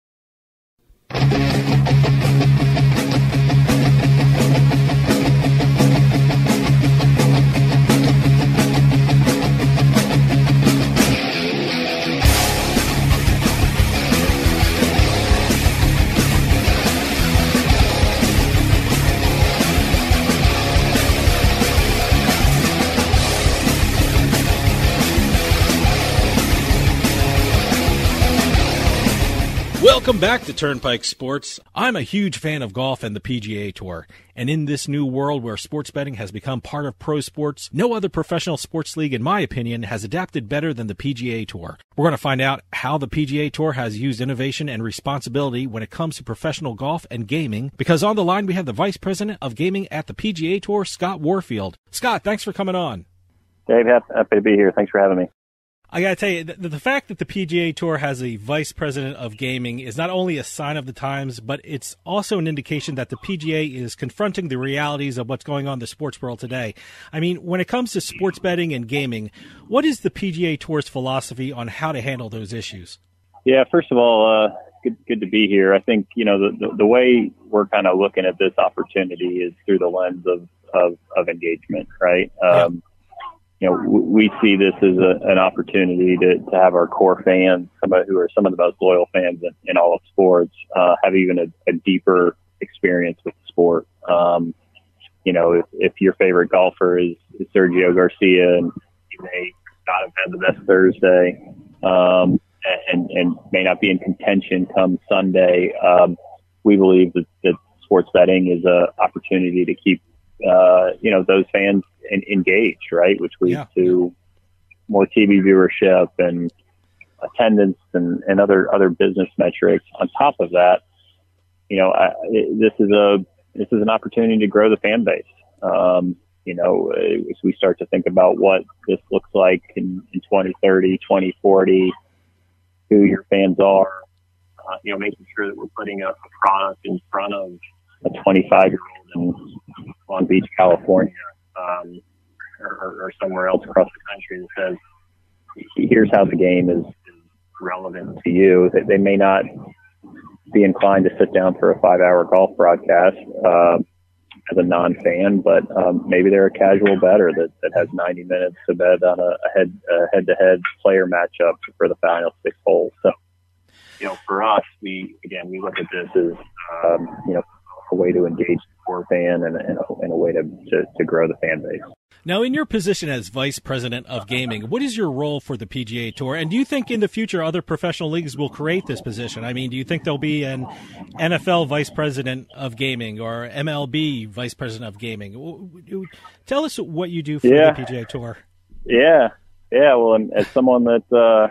S1: Welcome back to Turnpike Sports. I'm a huge fan of golf and the P G A Tour. And in this new world where sports betting has become part of pro sports, no other professional sports league, in my opinion, has adapted better than the P G A Tour. We're going to find out how the P G A Tour has used innovation and responsibility when it comes to professional golf and gaming, because on the line we have the Vice President of Gaming at the P G A Tour, Scott Warfield. Scott, thanks for coming on.
S13: Dave, happy to be here. Thanks for having me.
S1: I got to tell you, the, the fact that the P G A Tour has a vice president of gaming is not only a sign of the times, but it's also an indication that the P G A is confronting the realities of what's going on in the sports world today. I mean, when it comes to sports betting and gaming, what is the P G A Tour's philosophy on how to handle those issues?
S13: Yeah, first of all, uh, good, good to be here. I think, you know, the, the, the way we're kind of looking at this opportunity is through the lens of, of, of engagement, right? Um, yeah. You know, we see this as a, an opportunity to, to have our core fans, some of who are some of the most loyal fans in, in all of sports, uh, have even a, a deeper experience with the sport. Um, you know, if, if your favorite golfer is, is Sergio Garcia, and he may not have had the best Thursday, um, and, and may not be in contention come Sunday, um, we believe that, that sports betting is an opportunity to keep, uh, you know, those fans in, engaged, right? Which leads yeah. to more T V viewership and attendance and, and other, other business metrics. On top of that, you know, I, this is a, this is an opportunity to grow the fan base. Um, you know, as we start to think about what this looks like in, in twenty thirty, twenty forty, who your fans are, uh, you know, making sure that we're putting a, a product in front of a twenty-five year old in Long Beach, California, um, or, or somewhere else across the country that says, here's how the game is, is relevant to you. That they may not be inclined to sit down for a five hour golf broadcast, uh, as a non-fan, but, um, maybe they're a casual bettor that, that has ninety minutes to bet on a, a head, a head-to-head player matchup for the final six holes. So, you know, for us, we, again, we look at this as, um, you know, a way to engage the core fan and, and, a, and a way to, to, to grow the fan base.
S1: Now, in your position as Vice President of Gaming, what is your role for the P G A Tour? And do you think in the future other professional leagues will create this position? I mean, do you think there'll be an N F L Vice President of Gaming or M L B Vice President of Gaming? Tell us what you do for
S13: yeah.
S1: the P G A Tour.
S13: Yeah. Yeah. Well, as someone that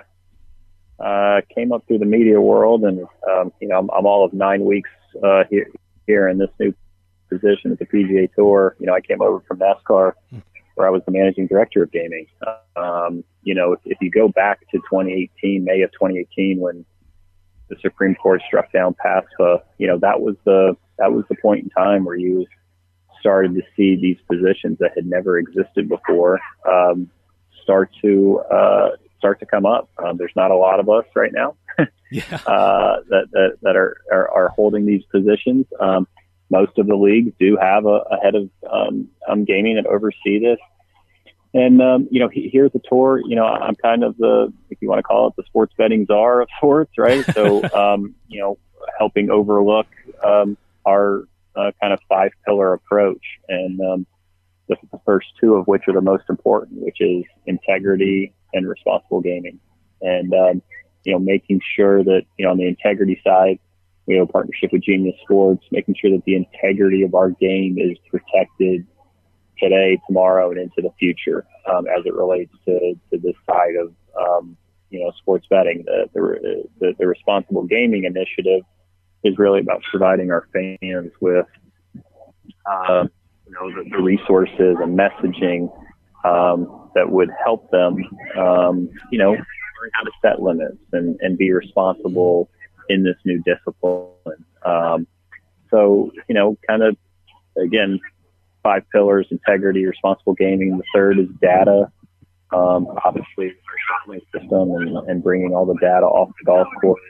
S13: uh, uh, came up through the media world, and, um, you know, I'm, I'm all of nine weeks uh, here, here in this new position at the P G A Tour. You know, I came over from NASCAR, where I was the managing director of gaming. Um, you know, if, if you go back to twenty eighteen, May of twenty eighteen, when the Supreme Court struck down PASPA, you know, that was the, that was the point in time where you started to see these positions that had never existed before, um, start to, uh, start to come up. Um, there's not a lot of us right now,
S1: yeah.
S13: uh, that, that, that are, are, are holding these positions. Um, Most of the leagues do have a, a head of um, um, gaming that oversee this. And, um, you know, he, here's the tour. You know, I'm kind of the, if you want to call it, the sports betting czar of sorts, right? So, um, you know, helping overlook um, our uh, kind of five pillar approach. And um, the, the first two of which are the most important, which is integrity and responsible gaming. And, um, you know, making sure that, you know, on the integrity side, we have a partnership with Genius Sports, making sure that the integrity of our game is protected today, tomorrow, and into the future, um, as it relates to, to this side of, um, you know, sports betting. The, the, the, the responsible gaming initiative is really about providing our fans with, uh, you know, the, the resources and messaging, um, that would help them, um, you know, learn how to set limits and, and be responsible in this new discipline. Um, so, you know, kind of, again, five pillars: integrity, responsible gaming. The third is data. Um, obviously, our ShotLink system and, and bringing all the data off the golf course.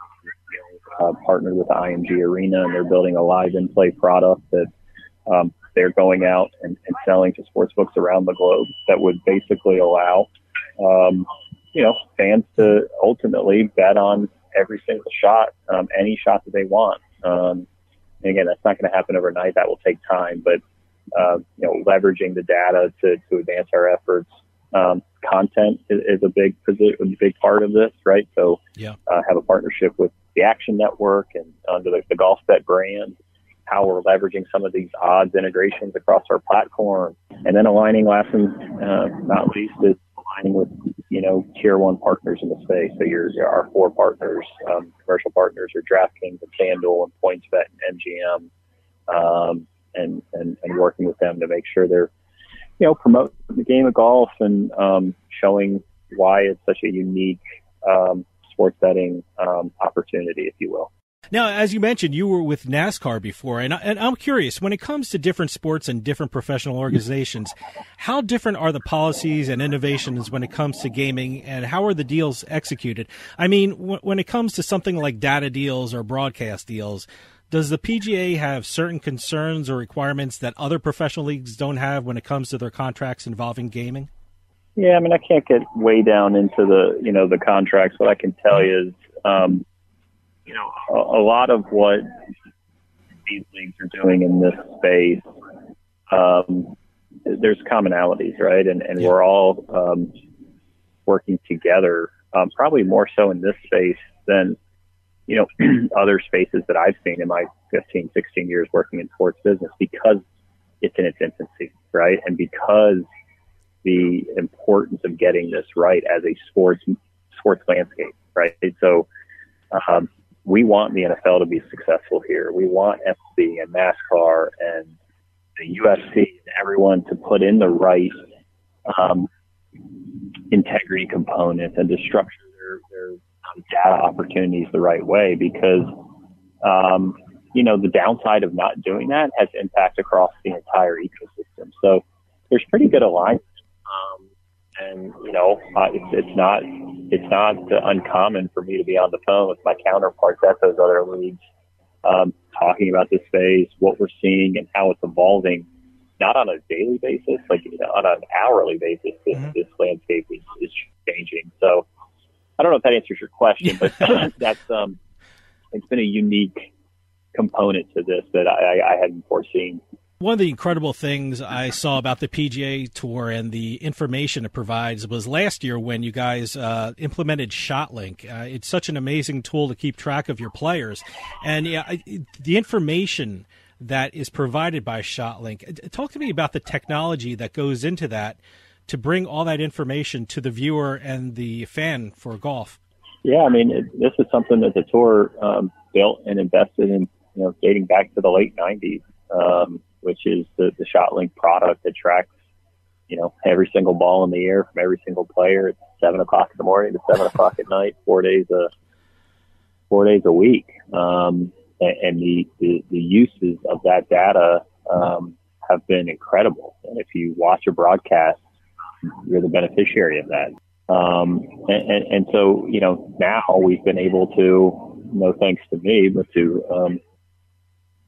S13: Uh, partnered with I M G Arena, and they're building a live in-play product that um, they're going out and, and selling to sportsbooks around the globe that would basically allow, um, you know, fans to ultimately bet on every single shot, um, any shot that they want. Um, and again, that's not going to happen overnight. That will take time, but uh, you know, leveraging the data to, to advance our efforts. Um, content is, is a big, a big part of this, right? So,
S1: yeah,
S13: uh, have a partnership with the Action Network and under the, the GolfBet brand, how we're leveraging some of these odds integrations across our platform, and then aligning, last and uh, not least, is aligning with, you know, tier one partners in the space. So your, our four partners, um, commercial partners, are DraftKings and FanDuel and PointsBet and M G M, um, and, and, and working with them to make sure they're, you know, promoting the game of golf and um, showing why it's such a unique um, sports betting um, opportunity, if you will.
S1: Now, as you mentioned, you were with NASCAR before, and, I, and I'm curious, when it comes to different sports and different professional organizations, how different are the policies and innovations when it comes to gaming, and how are the deals executed? I mean, w- when it comes to something like data deals or broadcast deals, does the P G A have certain concerns or requirements that other professional leagues don't have when it comes to their contracts involving gaming?
S13: Yeah, I mean, I can't get way down into the, you know, the contracts. What I can tell you is, um, you know, a, a lot of what these leagues are doing in this space, um, there's commonalities, right? And, and yeah. we're all um, working together, um, probably more so in this space than, you know, other spaces that I've seen in my fifteen, sixteen years working in sports business, because it's in its infancy, right? And because the importance of getting this right as a sports sports landscape, right? So um, we want the N F L to be successful here. We want F C and NASCAR and the U F C and everyone to put in the right um, integrity components and to structure their, their um, data opportunities the right way, because um, you know, the downside of not doing that has impact across the entire ecosystem. So there's pretty good alignment. Um, and you know, uh, it's, it's not, it's not uh, uncommon for me to be on the phone with my counterparts at those other leagues, um, talking about this space, what we're seeing and how it's evolving, not on a daily basis, like, you know, on an hourly basis. This, mm-hmm. this landscape is, is changing. So I don't know if that answers your question, but that's, um, it's been a unique component to this that I, I hadn't foreseen.
S1: One of the incredible things I saw about the P G A Tour and the information it provides was last year when you guys uh, implemented ShotLink. Uh, it's such an amazing tool to keep track of your players. And yeah, I, the information that is provided by ShotLink, talk to me about the technology that goes into that to bring all that information to the viewer and the fan for golf.
S13: Yeah, I mean, it, this is something that the tour um, built and invested in, you know, dating back to the late nineties. Um, which is the, the ShotLink product that tracks, you know, every single ball in the air from every single player at seven o'clock in the morning to seven o'clock at night, four days a four days a week. Um, and, and the, the, the uses of that data um, have been incredible. And if you watch a broadcast, you're the beneficiary of that. Um, and, and, and so, you know, now we've been able to, no thanks to me, but to um,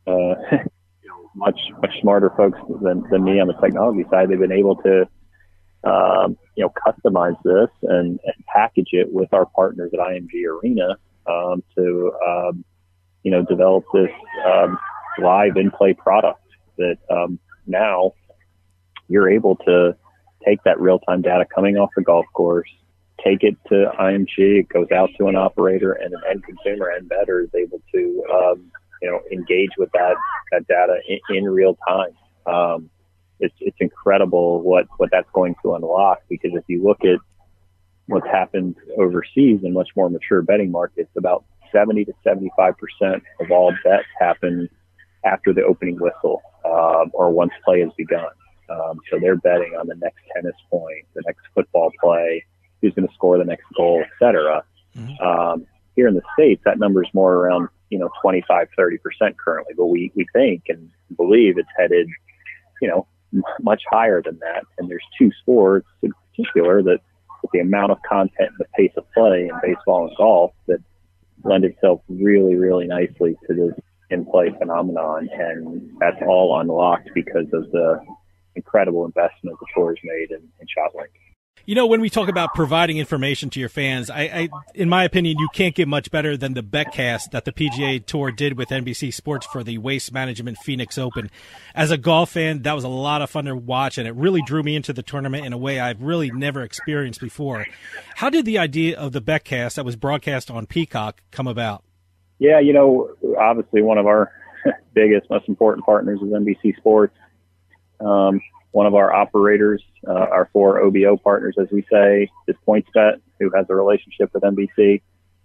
S13: uh, much, much smarter folks than, than me on the technology side. They've been able to um, you know, customize this and, and package it with our partners at I M G Arena um, to, um, you know, develop this um, live in-play product that um, now you're able to take that real-time data coming off the golf course, take it to I M G, it goes out to an operator, and an end consumer and bettor is able to, um, you know, engage with that, that data in, in real time. Um, it's, it's incredible what, what that's going to unlock, because if you look at what's happened overseas in much more mature betting markets, about seventy to seventy-five percent of all bets happen after the opening whistle, um, or once play has begun. Um, so they're betting on the next tennis point, the next football play, who's going to score the next goal, et cetera. Mm-hmm. Um, here in the States, that number is more around, you know, twenty-five, thirty percent currently, but we, we think and believe it's headed, you know, m- much higher than that. And there's two sports in particular that, with the amount of content and the pace of play in baseball and golf, that lend itself really, really nicely to this in-play phenomenon. And that's all unlocked because of the incredible investment the tour has made in, in ShotLink.
S1: You know, when we talk about providing information to your fans, I, I, in my opinion, you can't get much better than the BetCast that the P G A Tour did with N B C Sports for the Waste Management Phoenix Open. As a golf fan, that was a lot of fun to watch, and it really drew me into the tournament in a way I've really never experienced before. How did the idea of the BetCast that was broadcast on Peacock come about?
S13: Yeah, you know, obviously one of our biggest, most important partners is N B C Sports. Um, One of our operators, uh, our four O B O partners, as we say, is PointsBet, who has a relationship with N B C.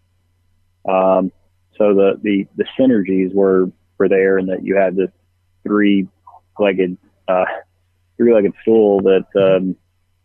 S13: Um, so the, the, the synergies were, were there, in that you had this three-legged, uh, three-legged stool that, um,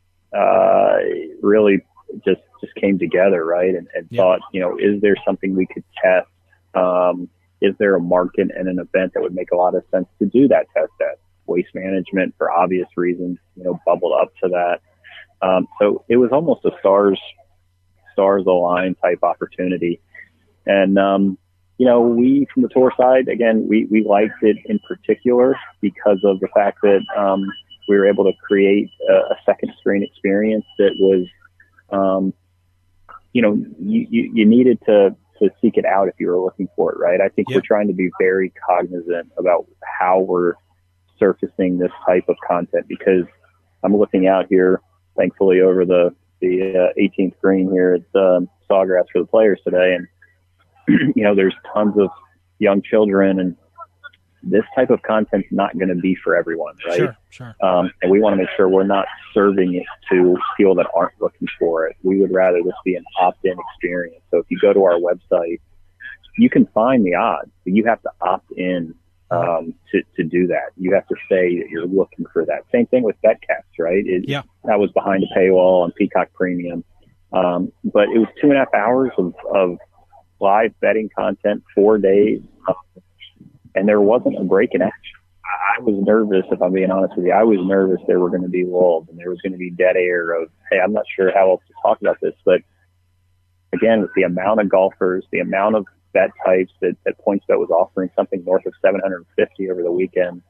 S13: uh, really just, just came together, right? And, and yeah. thought, you know, is there something we could test? Um, is there a market and an event that would make a lot of sense to do that test at? Waste management, for obvious reasons, you know, bubbled up to that. Um, so it was almost a stars, stars align type opportunity. And, um, you know, we, from the tour side, again, we, we liked it in particular because of the fact that, um, we were able to create a, a second screen experience that was, um, you know, you, you, you needed to, to seek it out if you were looking for it, right? I think yep. we're trying to be very cognizant about how we're surfacing this type of content, because I'm looking out here, thankfully, over the the uh, eighteenth green here at um, Sawgrass for the players today, and you know, there's tons of young children, and this type of content's not going to be for everyone, right?
S1: Sure, sure.
S13: Um, and we want to make sure we're not serving it to people that aren't looking for it. We would rather this be an opt-in experience. So if you go to our website, you can find the odds, but you have to opt in um, to, to do that. You have to say that you're looking for that. Same thing with BetCast, right? It,
S1: yeah.
S13: That was behind a paywall on Peacock Premium. Um, but it was two and a half hours of, of live betting content, four days. Um, and there wasn't a break in action. I was nervous, if I'm being honest with you. I was nervous there were going to be lulls and there was going to be dead air of, hey, I'm not sure how else to talk about this. But again, with the amount of golfers, the amount of bet types that, that PointsBet was offering, something north of seven hundred fifty over the weekend.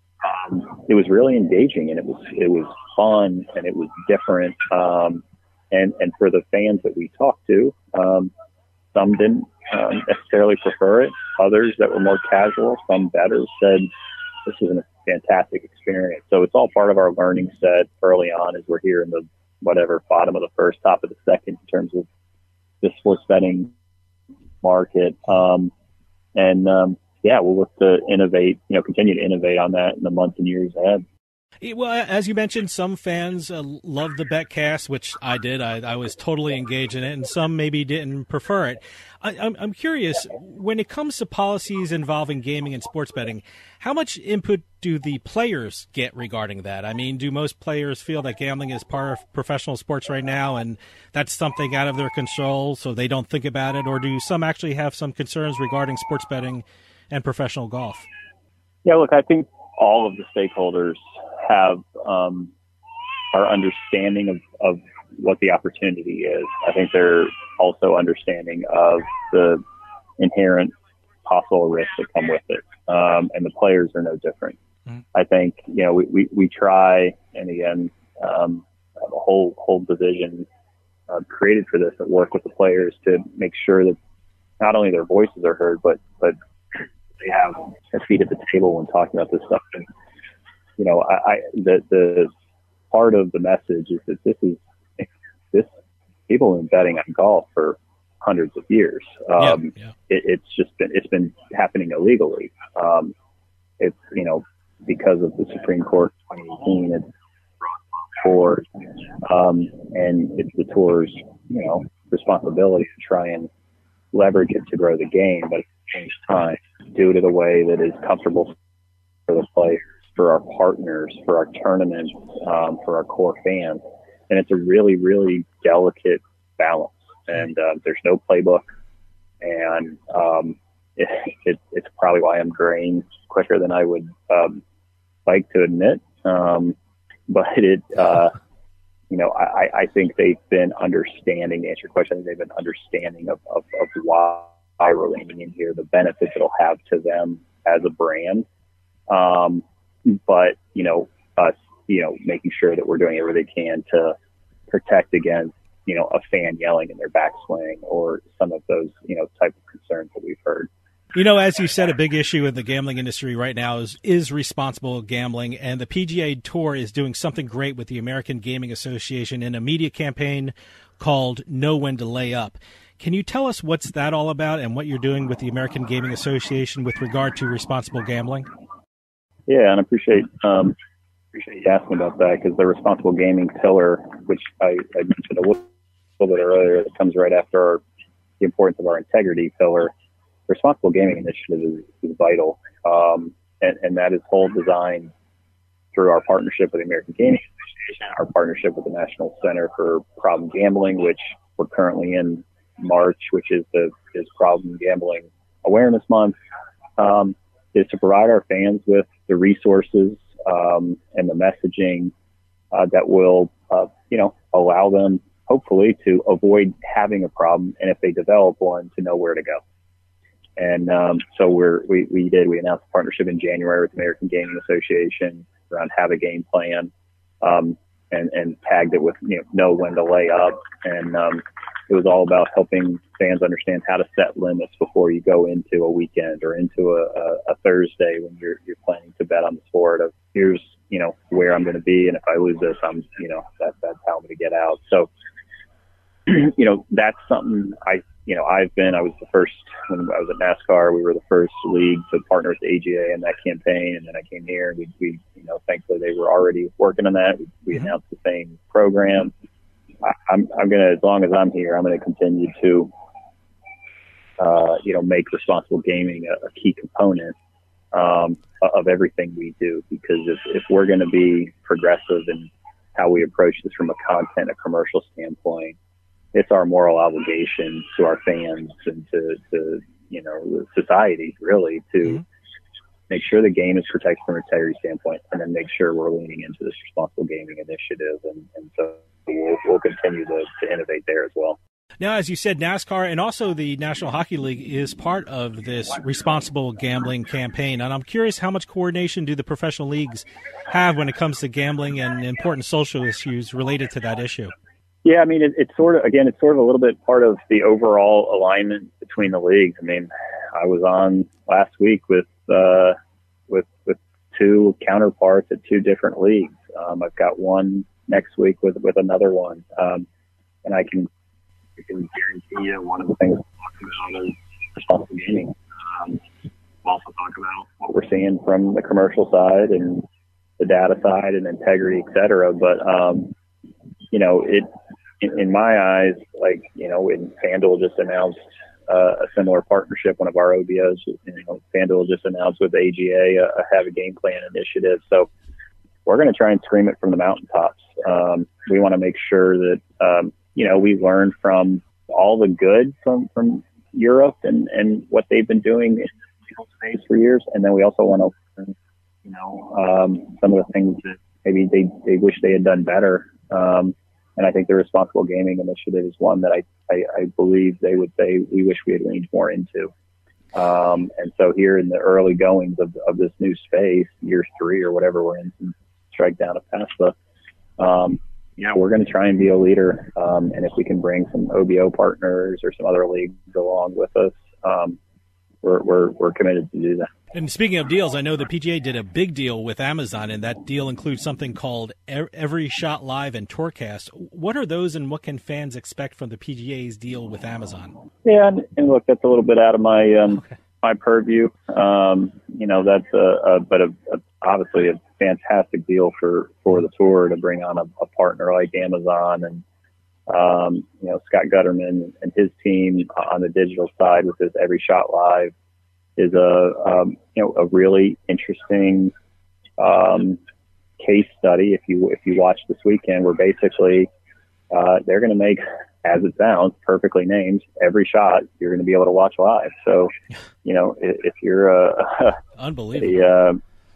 S13: Um, it was really engaging, and it was it was fun, and it was different. Um, and and for the fans that we talked to, um, some didn't um, necessarily prefer it. Others that were more casual, some bettors said this is a fantastic experience. So it's all part of our learning set early on, as we're here in the whatever bottom of the first, top of the second in terms of the sports betting market. Um, and, um, yeah, we'll look to innovate, you know, continue to innovate on that in the months and years ahead.
S1: Well, as you mentioned, some fans uh, love the BetCast, which I did. I, I was totally engaged in it, and some maybe didn't prefer it. I, I'm, I'm curious, when it comes to policies involving gaming and sports betting, how much input do the players get regarding that? I mean, do most players feel that gambling is part of professional sports right now, and that's something out of their control, so they don't think about it? Or do some actually have some concerns regarding sports betting and professional golf?
S13: Yeah, look, I think all of the stakeholders have um, are understanding of, of what the opportunity is. I think they're also understanding of the inherent possible risks that come with it. Um, and the players are no different. Mm-hmm. I think, you know, we, we, we try, and again, um, whole whole division uh, created for this that work with the players to make sure that not only their voices are heard, but but they have a seat at the table when talking about this stuff. And you know, I, I the the part of the message is that this is this people have been betting on golf for hundreds of years. Um, yeah, yeah. It, it's just been it's been happening illegally. Um, it's you know because of the Supreme Court in twenty eighteen, it's brought forward, um, and it's the tour's you know responsibility to try and leverage it to grow the game, but at the same time do it in a way that is comfortable for the players, for our partners, for our tournaments, um, for our core fans, and it's a really really delicate balance. And uh, there's no playbook, and um, it, it, it's probably why I'm graying quicker than I would um, like to admit. Um, but it, uh, you know, I, I think they've been understanding. To answer your question, I think they've been understanding of, of, of why we're leaning in here, the benefits it'll have to them as a brand. Um, but you know, us, you know, making sure that we're doing everything they can to protect against, you know, a fan yelling in their backswing or some of those, you know, type of concerns that we've heard.
S1: You know, as you said, a big issue in the gambling industry right now is, is responsible gambling, and the P G A Tour is doing something great with the American Gaming Association in a media campaign called Know When to Lay Up. Can you tell us what's that all about and what you're doing with the American Gaming Association with regard to responsible gambling?
S13: Yeah, and I appreciate um, appreciate you asking about that, because the responsible gaming pillar, which I, I mentioned a little little bit earlier, that comes right after our, the importance of our integrity pillar. Responsible gaming initiative is, is vital, um, and, and that is whole designed through our partnership with the American Gaming Association, our partnership with the National Center for Problem Gambling, which we're currently in March, which is the is Problem Gambling Awareness Month, um, is to provide our fans with the resources um, and the messaging uh, that will, uh, you know, allow them hopefully to avoid having a problem, and if they develop one, to know where to go. And um, so we're, we, we did, we announced a partnership in January with the American Gaming Association around Have a Game Plan, um, and, and tagged it with, you know, know when to lay up. And um, it was all about helping fans understand how to set limits before you go into a weekend or into a, a, a Thursday when you're, you're planning to bet on the sport of, here's, you know, where I'm going to be, and if I lose this, I'm, you know, that, that's how I'm going to get out. So, you know, that's something I, you know, I've been, I was the first, when I was at NASCAR, we were the first league to partner with the A G A in that campaign. And then I came here and we, we you know, thankfully they were already working on that. We, we announced the same program. I, I'm, I'm going to, as long as I'm here, I'm going to continue to, uh, you know, make responsible gaming a, a key component, um, of everything we do, because if, if we're going to be progressive in how we approach this from a content, a commercial standpoint, it's our moral obligation to our fans and to, to you know, society, really, to mm-hmm. make sure the game is protected from an integrity standpoint, and then make sure we're leaning into this responsible gaming initiative. And, and so we'll, we'll continue to, to innovate there as well.
S1: Now, as you said, NASCAR and also the National Hockey League is part of this responsible gambling campaign. And I'm curious, how much coordination do the professional leagues have when it comes to gambling and important social issues related to that issue?
S13: Yeah, I mean, it, it's sort of, again, it's sort of a little bit part of the overall alignment between the leagues. I mean, I was on last week with, uh, with, with two counterparts at two different leagues. Um, I've got one next week with, with another one. Um, and I can, I can guarantee you one of the things we'll talk about is responsible gaming. Um, we'll also talk about what we're seeing from the commercial side and the data side and integrity, et cetera. But, um, you know, it, in, in my eyes, like, you know, when FanDuel just announced uh, a similar partnership, one of our O B Os, you know, FanDuel just announced with A G A a, a Have a Game Plan initiative. So we're going to try and scream it from the mountaintops. Um, we want to make sure that, um, you know, we learn from all the good from, from Europe and, and what they've been doing in the legal space for years. And then we also want to learn, you know, um, some of the things that maybe they, they wish they had done better. Um, And I think the responsible gaming initiative is one that I, I, I believe they would say we wish we had leaned more into. Um, and so here in the early goings of, of this new space, year three or whatever we're in, strike down at PASPA, um, yeah, we're going to try and be a leader. Um, and if we can bring some O B O partners or some other leagues along with us, um, we're, we're, we're committed to do that.
S1: And speaking of deals, I know the P G A did a big deal with Amazon, and that deal includes something called Every Shot Live and Tourcast. What are those, and what can fans expect from the P G A's deal with Amazon?
S13: Yeah, and, and look, that's a little bit out of my um, okay. my purview. Um, you know, that's a, a but a, a, obviously a fantastic deal for, for the tour to bring on a, a partner like Amazon, and um, you know, Scott Gutterman and his team on the digital side with this Every Shot Live is a, um, you know, a really interesting, um, case study. If you, if you watch this weekend, where basically, uh, they're going to make, as it sounds, perfectly named, every shot you're going to be able to watch live. So, you know, if, if you're a,
S1: unbelievable,
S13: a, uh,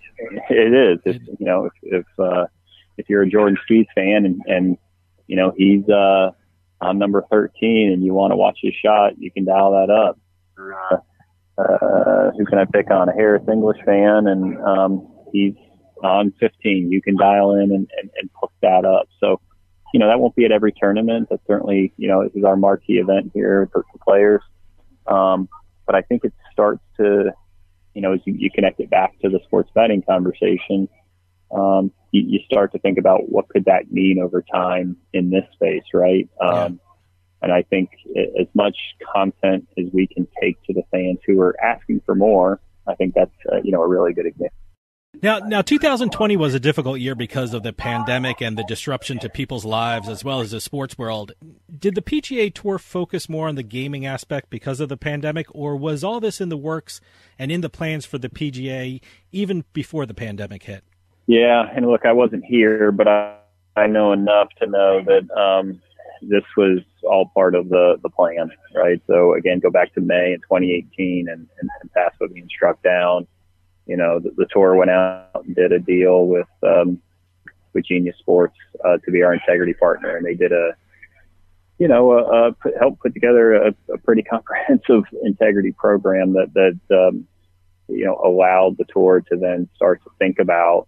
S13: it is, if, you know, if, if, uh, if you're a Jordan Spieth fan and, and, you know, he's, uh, on number thirteen and you want to watch his shot, you can dial that up. Uh, Uh, who can I pick on? A Harris English fan, and um, he's on fifteen. You can dial in and, and, and hook that up. So, you know, that won't be at every tournament. That's certainly, you know, this is our marquee event here for, for players. Um, but I think it starts to, you know, as you, you connect it back to the sports betting conversation, um, you, you start to think about what could that mean over time in this space, right? Um, yeah. And I think as much content as we can take to the fans who are asking for more, I think that's, uh, you know, a really good example.
S1: Now, now, two thousand twenty was a difficult year because of the pandemic and the disruption to people's lives as well as the sports world. Did the P G A Tour focus more on the gaming aspect because of the pandemic, or was all this in the works and in the plans for the P G A even before the pandemic hit?
S13: Yeah, and look, I wasn't here, but I, I know enough to know that um, this was all part of the, the plan, right? So, again, go back to May in twenty eighteen and, and, and PASPA being struck down. You know, the, the tour went out and did a deal with um, with Genius Sports uh, to be our integrity partner, and they did a, you know, a, a put, help put together a, a pretty comprehensive integrity program that that um, you know allowed the tour to then start to think about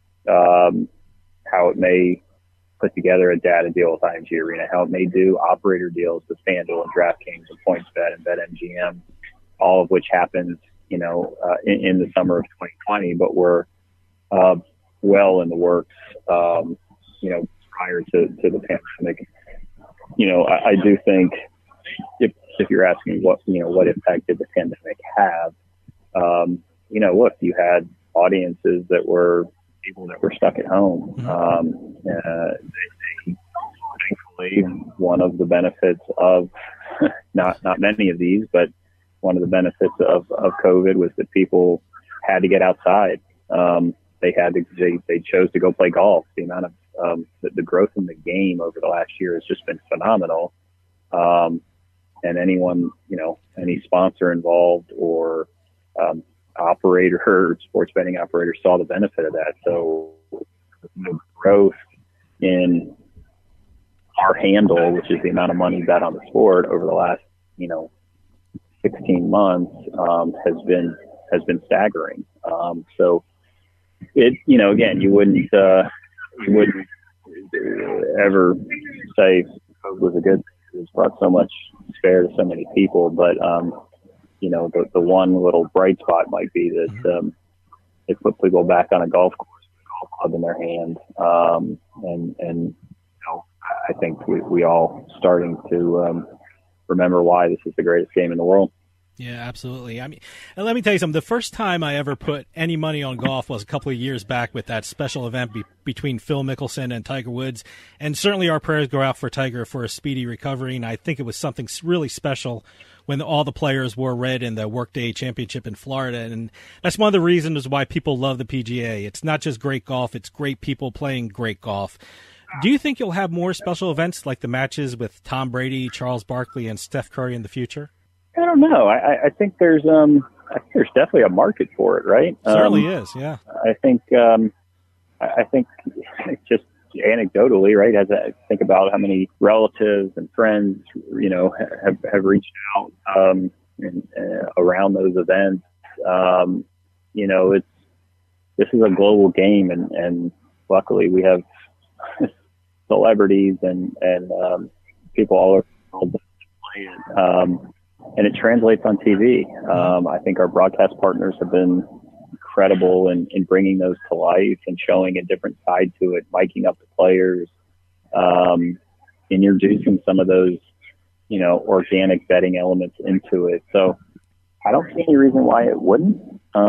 S13: um, how it may put together a data deal with I M G Arena, how it may do operator deals with FanDuel and DraftKings and PointsBet and BetMGM, all of which happened, you know, uh, in, in the summer of twenty twenty, but were uh, well in the works, um, you know, prior to, to the pandemic. You know, I, I do think if if you're asking what, you know, what impact did the pandemic have, um, you know, look, you had audiences that were people that were stuck at home. Mm-hmm. Um, uh, they, they, thankfully, one of the benefits of not not many of these, but one of the benefits of, of COVID was that people had to get outside. Um, they had to, they, they chose to go play golf. The amount of, um, the, the growth in the game over the last year has just been phenomenal. Um, and anyone, you know, any sponsor involved or, um, operator or sports betting operator saw the benefit of that. So the growth in our handle, which is the amount of money bet on the sport over the last, you know, sixteen months, um, has been, has been staggering. Um, so it, you know, again, you wouldn't, uh, you wouldn't ever say COVID was a good thing. It's brought so much spare to so many people, but, um, you know, the, the one little bright spot might be that, um, it put people back on a golf course with a golf club in their hand. Um, and, and, you know, I think we, we all starting to, um, remember why this is the greatest game in the world.
S1: Yeah, absolutely. I mean, and let me tell you something. The first time I ever put any money on golf was a couple of years back with that special event be- between Phil Mickelson and Tiger Woods. And certainly our prayers go out for Tiger for a speedy recovery. And I think it was something really special when all the players wore red in the Workday Championship in Florida. And that's one of the reasons why people love the P G A. It's not just great golf. It's great people playing great golf. Do you think you'll have more special events like the matches with Tom Brady, Charles Barkley, and Steph Curry in the future?
S13: I don't know. I, I think there's um, I think there's definitely a market for it, right?
S1: Certainly
S13: um,
S1: is. Yeah.
S13: I think um, I think just anecdotally, right? As I think about how many relatives and friends, you know, have have reached out um, and, uh, around those events. Um, you know, it's this is a global game, and, and luckily we have celebrities and, and um, people all over the world play it. Um, and it translates on T V. Um, I think our broadcast partners have been incredible in, in bringing those to life and showing a different side to it, miking up the players, um, introducing some of those, you know, organic betting elements into it. So I don't see any reason why it wouldn't.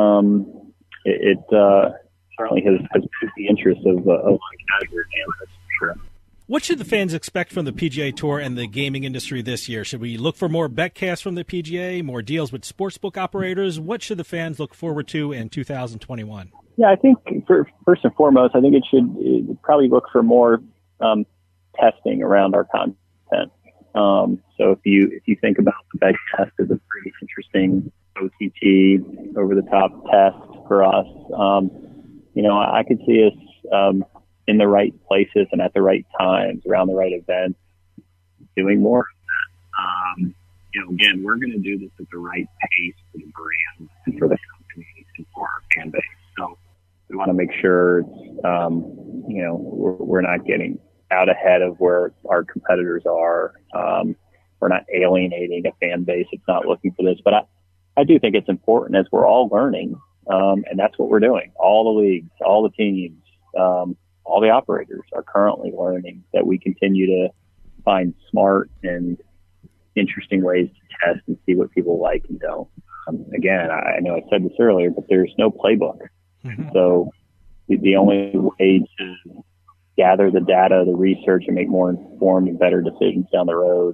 S13: Um, it, it uh, certainly has, has piqued the interest of, uh, of casual fans, that's for sure.
S1: What should the fans expect from the P G A Tour and the gaming industry this year? Should we look for more betcasts from the P G A, more deals with sportsbook operators? What should the fans look forward to in two thousand twenty-one?
S13: Yeah, I think for, first and foremost, I think it should it probably look for more um, testing around our content. Um, so if you if you think about the betcast as a pretty interesting O T T, over the top test for us, um, you know, I could see us um, in the right places and at the right times around the right events, doing more of that. Um, you know, again, we're going to do this at the right pace for the brand and for the company and for our fan base. So we want to make sure, it's, um, you know, we're, we're not getting out ahead of where our competitors are. Um, we're not alienating a fan base that's not looking for this. But I, I do think it's important as we're all learning, um, and that's what we're doing. All the leagues, all the teams, um, all the operators are currently learning that we continue to find smart and interesting ways to test and see what people like and don't. Um, again, I, I know I said this earlier, but there's no playbook. Mm-hmm. So the, the only way to gather the data, the research, and make more informed and better decisions down the road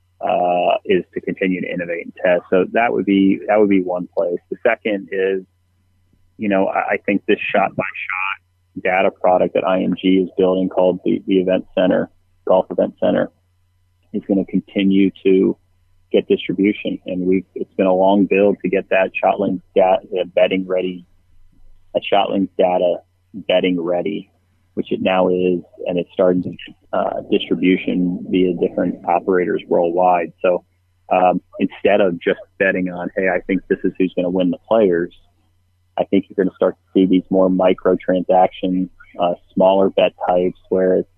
S13: uh, is to continue to innovate and test. So that would be that would be one place. The second is, you know, I, I think this shot by shot data product that I M G is building called the, the Event Center, Golf Event Center, is going to continue to get distribution. And we've, it's been a long build to get that ShotLink data betting ready, that ShotLink data betting ready, which it now is, and it's starting to get uh, distribution via different operators worldwide. So um, instead of just betting on, hey, I think this is who's going to win the players, I think you're going to start to see these more micro transactions, uh, smaller bet types where it's,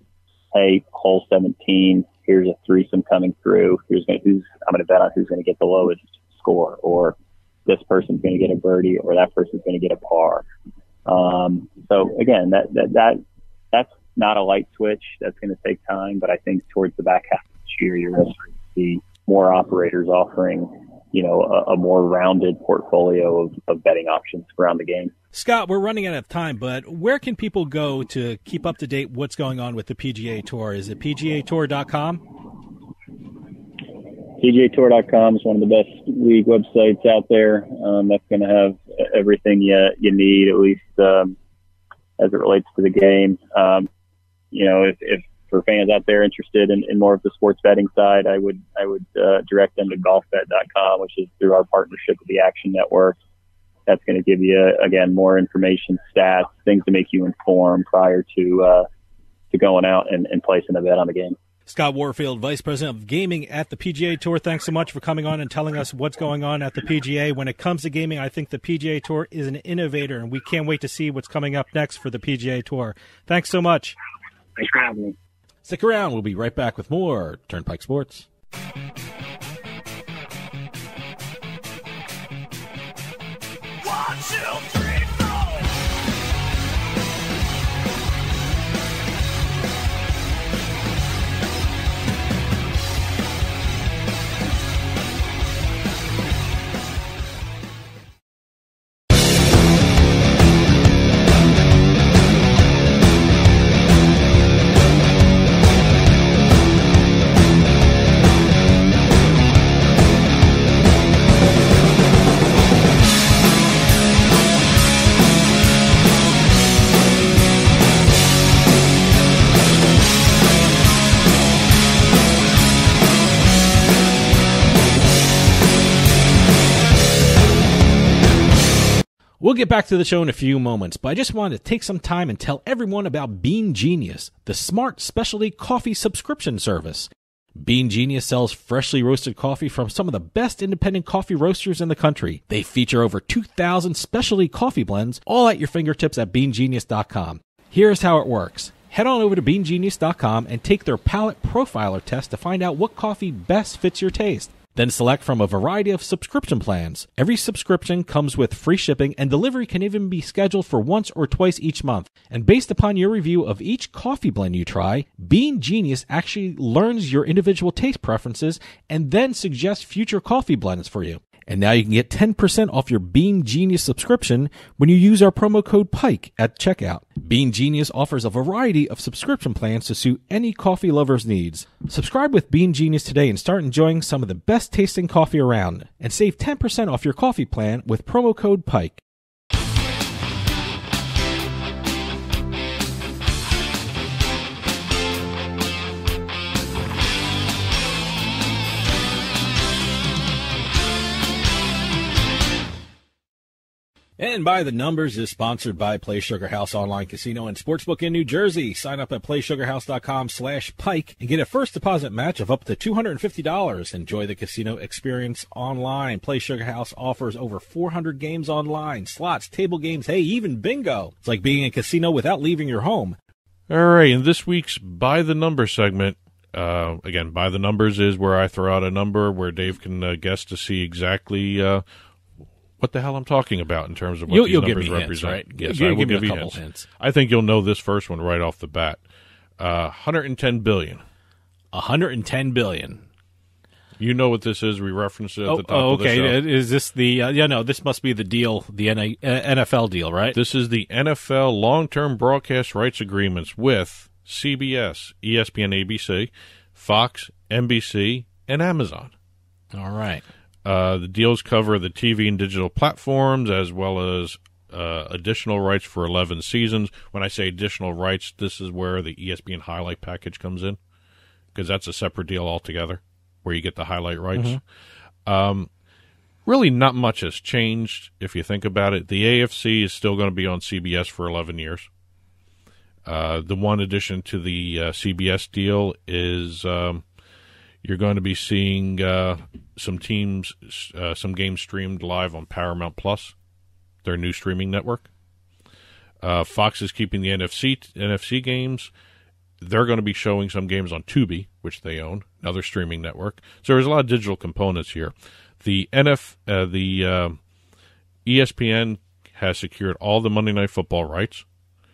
S13: hey, hole seventeen, here's a threesome coming through. Here's going to, who's, I'm going to bet on who's going to get the lowest score, or this person's going to get a birdie, or that person's going to get a par. Um, so again, that, that, that, that's not a light switch. That's going to take time, but I think towards the back half of this year, you're going to see more operators offering, you know, a, a more rounded portfolio of, of betting options around the game.
S1: Scott, we're running out of time, but where can people go to keep up to date what's going on with the P G A Tour? Is it P G A Tour dot com?
S13: P G A Tour dot com is one of the best league websites out there. Um, that's going to have everything you, you need, at least um, as it relates to the game. Um, you know, if, if for fans out there interested in, in more of the sports betting side, I would I would uh, direct them to golf bet dot com, which is through our partnership with the Action Network. That's going to give you, again, more information, stats, things to make you informed prior to uh, to going out and, and placing a bet on the game.
S1: Scott Warfield, Vice President of Gaming at the P G A Tour, thanks so much for coming on and telling us what's going on at the P G A. When it comes to gaming, I think the P G A Tour is an innovator, and we can't wait to see what's coming up next for the P G A Tour. Thanks so much.
S13: Thanks for having me.
S1: Stick around. We'll be right back with more Turnpike Sports.
S14: One, two, three, four.
S1: We'll get back to the show in a few moments, but I just wanted to take some time and tell everyone about Bean Genius, the smart specialty coffee subscription service. Bean Genius sells freshly roasted coffee from some of the best independent coffee roasters in the country. They feature over two thousand specialty coffee blends, all at your fingertips at bean genius dot com. Here's how it works. Head on over to bean genius dot com and take their palate profiler test to find out what coffee best fits your taste. Then select from a variety of subscription plans. Every subscription comes with free shipping, and delivery can even be scheduled for once or twice each month. And based upon your review of each coffee blend you try, Bean Genius actually learns your individual taste preferences and then suggests future coffee blends for you. And now you can get ten percent off your Bean Genius subscription when you use our promo code PIKE at checkout. Bean Genius offers a variety of subscription plans to suit any coffee lover's needs. Subscribe with Bean Genius today and start enjoying some of the best tasting coffee around. And save ten percent off your coffee plan with promo code PIKE. And By the Numbers is sponsored by Play Sugar House Online Casino and Sportsbook in New Jersey. Sign up at play sugar house dot com slash pike and get a first deposit match of up to two hundred fifty dollars. Enjoy the casino experience online. Play Sugar House offers over four hundred games online, slots, table games, hey, even bingo. It's like being in a casino without leaving your home.
S2: All right, in this week's By the Numbers segment, uh, again, By the Numbers is where I throw out a number where Dave can uh, guess to see exactly uh, what the hell I'm talking about in terms of what
S1: you'll,
S2: these
S1: you'll
S2: numbers
S1: give me
S2: represent.
S1: Hints, right?
S2: Yes,
S1: you'll
S2: I will
S1: give,
S2: give
S1: me a
S2: you
S1: couple
S2: hints.
S1: hints.
S2: I think you'll know this first one right off the bat. Uh, one hundred ten billion dollars.
S1: one hundred ten billion dollars.
S2: You know what this is. We referenced it at
S1: oh,
S2: the top
S1: oh,
S2: of the
S1: okay.
S2: show.
S1: Is this the uh, – yeah, no, this must be the deal, the N F L deal, right?
S2: This is the N F L long-term broadcast rights agreements with C B S, E S P N A B C, Fox, N B C, and Amazon.
S1: All right.
S2: Uh, the deals cover the T V and digital platforms as well as uh, additional rights for eleven seasons. When I say additional rights, this is where the E S P N highlight package comes in because that's a separate deal altogether where you get the highlight rights. Mm-hmm. Um, really not much has changed if you think about it. The A F C is still going to be on C B S for eleven years. Uh, the one addition to the uh, C B S deal is um, you're going to be seeing uh, some teams, uh, some games streamed live on Paramount Plus, their new streaming network. Uh, Fox is keeping the N F C N F C games. They're going to be showing some games on Tubi, which they own, another streaming network. So there's a lot of digital components here. The N F, uh, the uh, E S P N has secured all the Monday Night Football rights.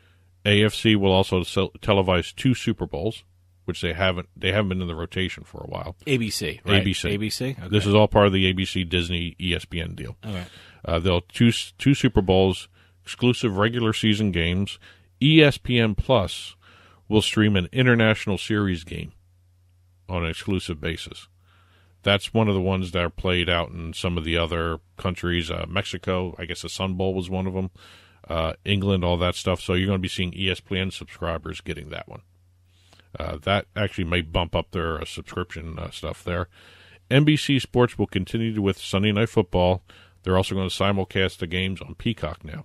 S2: A F C will also sell, televise two Super Bowls, which they haven't they haven't been in the rotation for a while.
S1: A B C, right?
S2: A B C.
S1: A B C? Okay.
S2: This is all part of the A B C Disney E S P N deal.
S1: Okay.
S2: Uh, they'll two two Super Bowls, exclusive regular season games. E S P N Plus will stream an international series game on an exclusive basis. That's one of the ones that are played out in some of the other countries. Uh, Mexico, I guess the Sun Bowl was one of them. Uh, England, all that stuff. So you're going to be seeing E S P N subscribers getting that one. Uh, that actually may bump up their uh, subscription uh, stuff there. N B C Sports will continue with Sunday Night Football. They're also going to simulcast the games on Peacock now.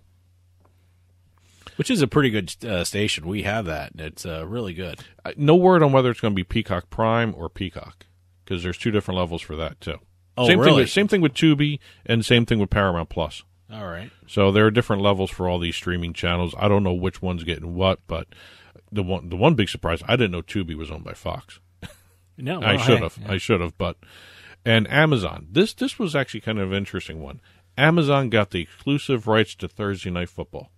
S1: Which is a pretty good uh, station. We have that. It's uh, really good.
S2: Uh, no word on whether it's going to be Peacock Prime or Peacock, because there's two different levels for that, too.
S1: Oh,
S2: same
S1: really?
S2: Thing with, same thing with Tubi and same thing with Paramount Plus.
S1: All right.
S2: So there are different levels for all these streaming channels. I don't know which one's getting what, but the one the one big surprise, I didn't know Tubi was owned by Fox.
S1: No,
S2: I
S1: well,
S2: should
S1: hey,
S2: have.
S1: yeah.
S2: I should have, but and Amazon. This this was actually kind of an interesting one. Amazon got the exclusive rights to Thursday Night Football.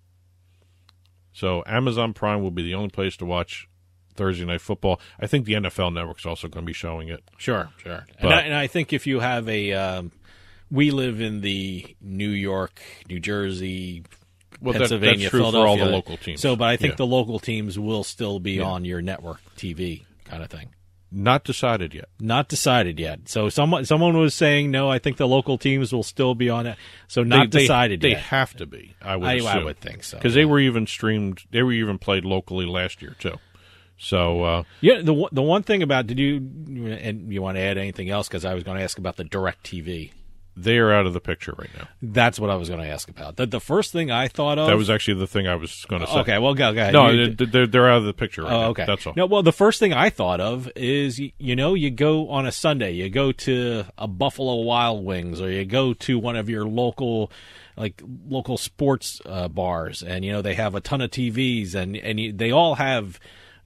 S2: So Amazon Prime will be the only place to watch Thursday Night Football. I think the N F L Network's also going to be showing it.
S1: Sure, sure.
S2: But,
S1: and, I, and I think if you have a, um, we live in the New York, New Jersey,
S2: well,
S1: Pennsylvania,
S2: that, that's true
S1: Philadelphia.
S2: for all the local teams.
S1: So, but I think
S2: yeah.
S1: the local teams will still be
S2: yeah.
S1: on your network T V kind of thing.
S2: Not decided yet.
S1: Not decided yet. So someone someone was saying, no, I think the local teams will still be on it. So not
S2: they,
S1: decided
S2: they,
S1: yet.
S2: They have to be, I would
S1: I,
S2: assume.
S1: I would think so.
S2: Because yeah. they were even streamed, they were even played locally last year, too. So, uh,
S1: yeah, the the one thing about, did you, and you want to add anything else? Because I was going to ask about the DirecTV.
S2: They are out of the picture right now.
S1: That's what I was going to ask about. The, the first thing I thought of...
S2: That was actually the thing I was going to say.
S1: Okay, well, go, go ahead.
S2: No,
S1: you,
S2: they're, they're out of the picture right
S1: oh,
S2: now.
S1: okay.
S2: That's all.
S1: No, well, the first thing I thought of is, you, you know, you go on a Sunday, you go to a Buffalo Wild Wings, or you go to one of your local... like local sports uh, bars, and you know they have a ton of T Vs, and and you, they all have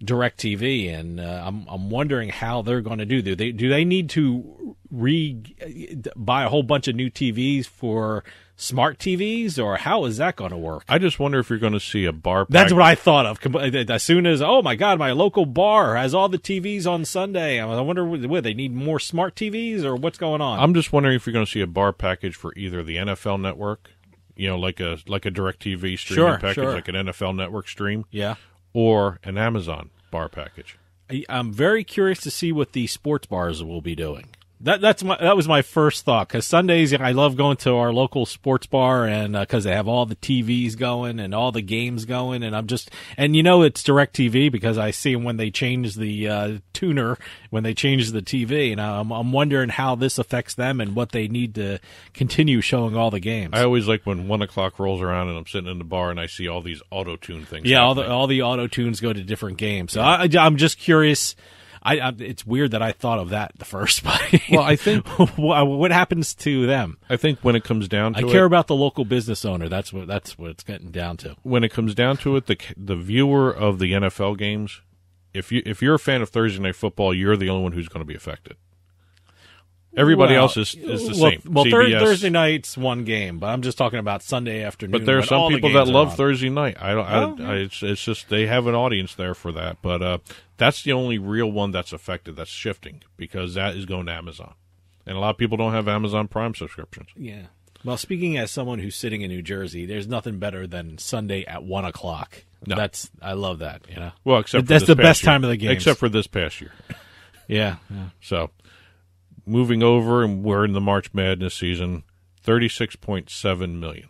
S1: DirecTV, and uh, I'm I'm wondering how they're going to do. Do they do they need to re buy a whole bunch of new T Vs for smart T Vs, or how is that going to work?
S2: I just wonder if you're going to see a bar.
S1: That's what I thought of. As soon as, oh my God, my local bar has all the T Vs on Sunday. I wonder, would they need more smart T Vs, or what's going on?
S2: I'm just wondering if you're going to see a bar package for either the N F L Network, you know, like a like a DirecTV streaming
S1: sure,
S2: package,
S1: sure.
S2: like an N F L Network stream,
S1: yeah,
S2: or an Amazon bar package.
S1: I'm very curious to see what the sports bars will be doing. That that's my that was my first thought, because Sundays I love going to our local sports bar, and because uh, they have all the T Vs going and all the games going, and I'm just and you know it's DirecTV because I see them when they change the uh, tuner, when they change the T V, and I'm I'm wondering how this affects them and what they need to continue showing all the games.
S2: I always like when one o'clock rolls around and I'm sitting in the bar and I see all these auto tune things.
S1: Yeah,
S2: happening.
S1: all the all the auto tunes go to different games. So I, I'm just curious. I, I, it's weird that I thought of that the first, but
S2: well, I think
S1: what happens to them?
S2: I think when it comes down to
S1: I
S2: it,
S1: care about the local business owner. That's what that's what it's getting down to.
S2: When it comes down to it, the the viewer of the N F L games, if you if you're a fan of Thursday Night Football, you're the only one who's going to be affected. Everybody
S1: well,
S2: else is, is the
S1: well,
S2: same.
S1: Well,
S2: C
S1: thir-
S2: B S.
S1: Thursday night's one game, but I'm just talking about Sunday afternoon.
S2: But there are
S1: when
S2: some
S1: all the
S2: people
S1: games
S2: that
S1: are
S2: love
S1: on.
S2: Thursday night. I don't.
S1: Oh,
S2: I, I, it's it's just they have an audience there for that. But uh, that's the only real one that's affected. That's shifting because that is going to Amazon, and a lot of people don't have Amazon Prime subscriptions.
S1: Yeah. Well, speaking as someone who's sitting in New Jersey, there's nothing better than Sunday at one o'clock.
S2: No.
S1: That's I love that. You know.
S2: Well, except
S1: that's
S2: for this
S1: the
S2: past
S1: best
S2: year.
S1: time of the game.
S2: Except for this past year.
S1: yeah, yeah.
S2: So. Moving over, and we're in the March Madness season, thirty-six point seven million.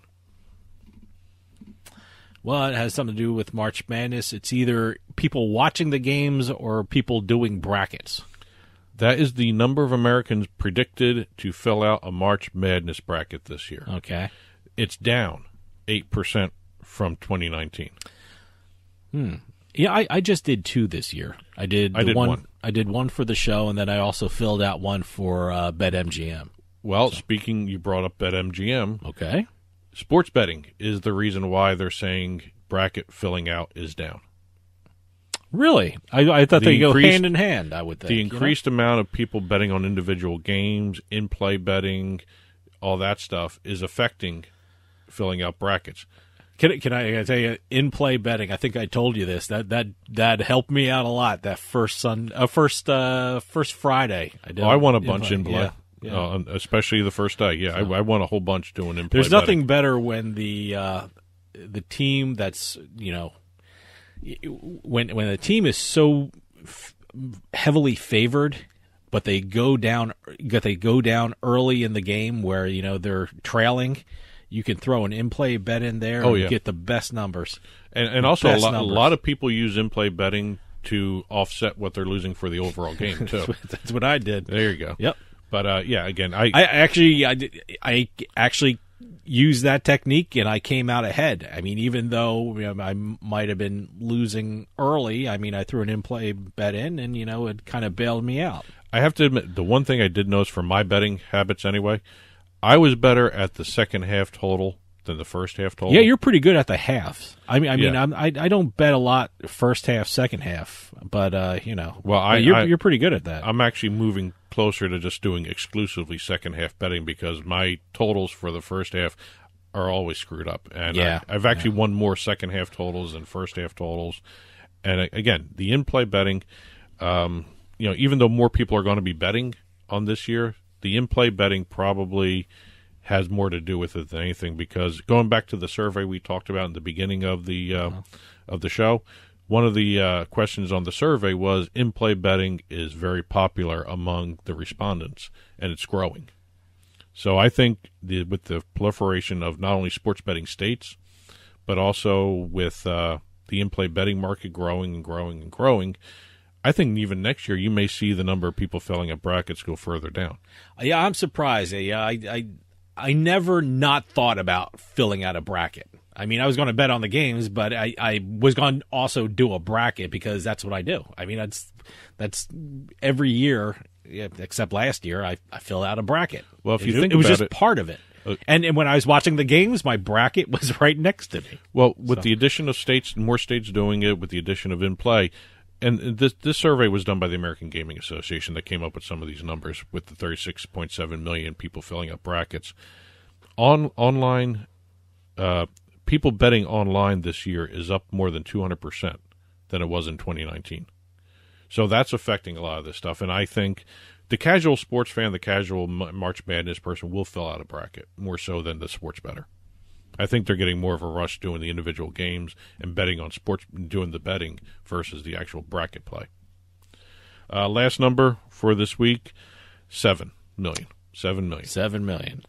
S1: Well, it has something to do with March Madness. It's either people watching the games or people doing brackets.
S2: That is the number of Americans predicted to fill out a March Madness bracket this year.
S1: Okay.
S2: It's down eight percent from twenty nineteen.
S1: Hmm. Yeah, I, I just did two this year. I did,
S2: I did
S1: one,
S2: one.
S1: I did one for the show, and then I also filled out one for uh, BetMGM.
S2: Well,
S1: so.
S2: Speaking, you brought up BetMGM.
S1: Okay.
S2: Sports betting is the reason why they're saying bracket filling out is down.
S1: Really? I, I thought
S2: The
S1: they go
S2: increased-
S1: hand in hand, I would think.
S2: The
S1: you know?
S2: increased amount of people betting on individual games, in-play betting, all that stuff is affecting filling out brackets.
S1: Can, can I, can I tell you, in-play betting, I think I told you this, that that that helped me out a lot, that first sun, uh, first uh, first Friday. I, did
S2: Oh, I won a bunch in play,
S1: yeah, yeah.
S2: Uh, especially the first day. Yeah,
S1: So.
S2: I, I won a whole bunch doing in-play
S1: There's nothing
S2: betting.
S1: better when the uh, the team that's, you know, when when the team is so f- heavily favored, but they go down, they go down early in the game where, you know, they're trailing. You can throw an in-play bet in there
S2: Oh,
S1: and
S2: yeah.
S1: get the best numbers.
S2: And, and also, a
S1: Best
S2: lot, a
S1: numbers.
S2: lot of people use in-play betting to offset what they're losing for the overall game, too.
S1: That's what- That's what I did.
S2: There you go.
S1: Yep.
S2: But, uh, yeah, again, I...
S1: I actually, I, did- I actually used that technique, and I came out ahead. I mean, even though, you know, I might have been losing early, I mean, I threw an in-play bet in, and, you know, it kind of bailed me out.
S2: I have to admit, the one thing I did notice from my betting habits anyway, I was better at the second half total than the first half total.
S1: Yeah, you're pretty good at the halves. I mean, I mean,
S2: Yeah.
S1: I'm, I I don't bet a lot first half, second half, but uh, you know,
S2: Well, I,
S1: you're
S2: I,
S1: you're pretty good at that.
S2: I'm actually moving closer to just doing exclusively second half betting because my totals for the first half are always screwed up, and
S1: Yeah.
S2: I, I've actually won more second half totals than first half totals. And uh, again, the in-play betting, um, you know, even though more people are going to be betting on this year, the in-play betting probably has more to do with it than anything, because going back to the survey we talked about in the beginning of the uh, of the show, one of the uh, questions on the survey was in-play betting is very popular among the respondents, and it's growing. So I think the, with the proliferation of not only sports betting states, but also with uh, the in-play betting market growing and growing and growing, I think even next year you may see the number of people filling up brackets go further down.
S1: Yeah, I'm surprised. Yeah, I, I I never not thought about filling out a bracket. I mean, I was going to bet on the games, but I, I was going to also do a bracket because that's what I do. I mean, that's that's every year, yeah, except last year, I, I fill out a bracket.
S2: Well, if you
S1: it,
S2: think
S1: it was
S2: about
S1: just
S2: it-
S1: part of it.
S2: Uh,
S1: and, and when I was watching the games, my bracket was right next to me.
S2: Well, with
S1: So.
S2: the addition of states, more states doing it, with the addition of in-play, and this this survey was done by the American Gaming Association that came up with some of these numbers with the thirty-six point seven million people filling up brackets. On online, uh, people betting online this year is up more than two hundred percent than it was in twenty nineteen. So that's affecting a lot of this stuff, and I think the casual sports fan, the casual March Madness person will fill out a bracket more so than the sports bettor. I think they're getting more of a rush doing the individual games and betting on sports, doing the betting versus the actual bracket play. Uh, last number for this week, seven million. Seven million.
S1: Seven million.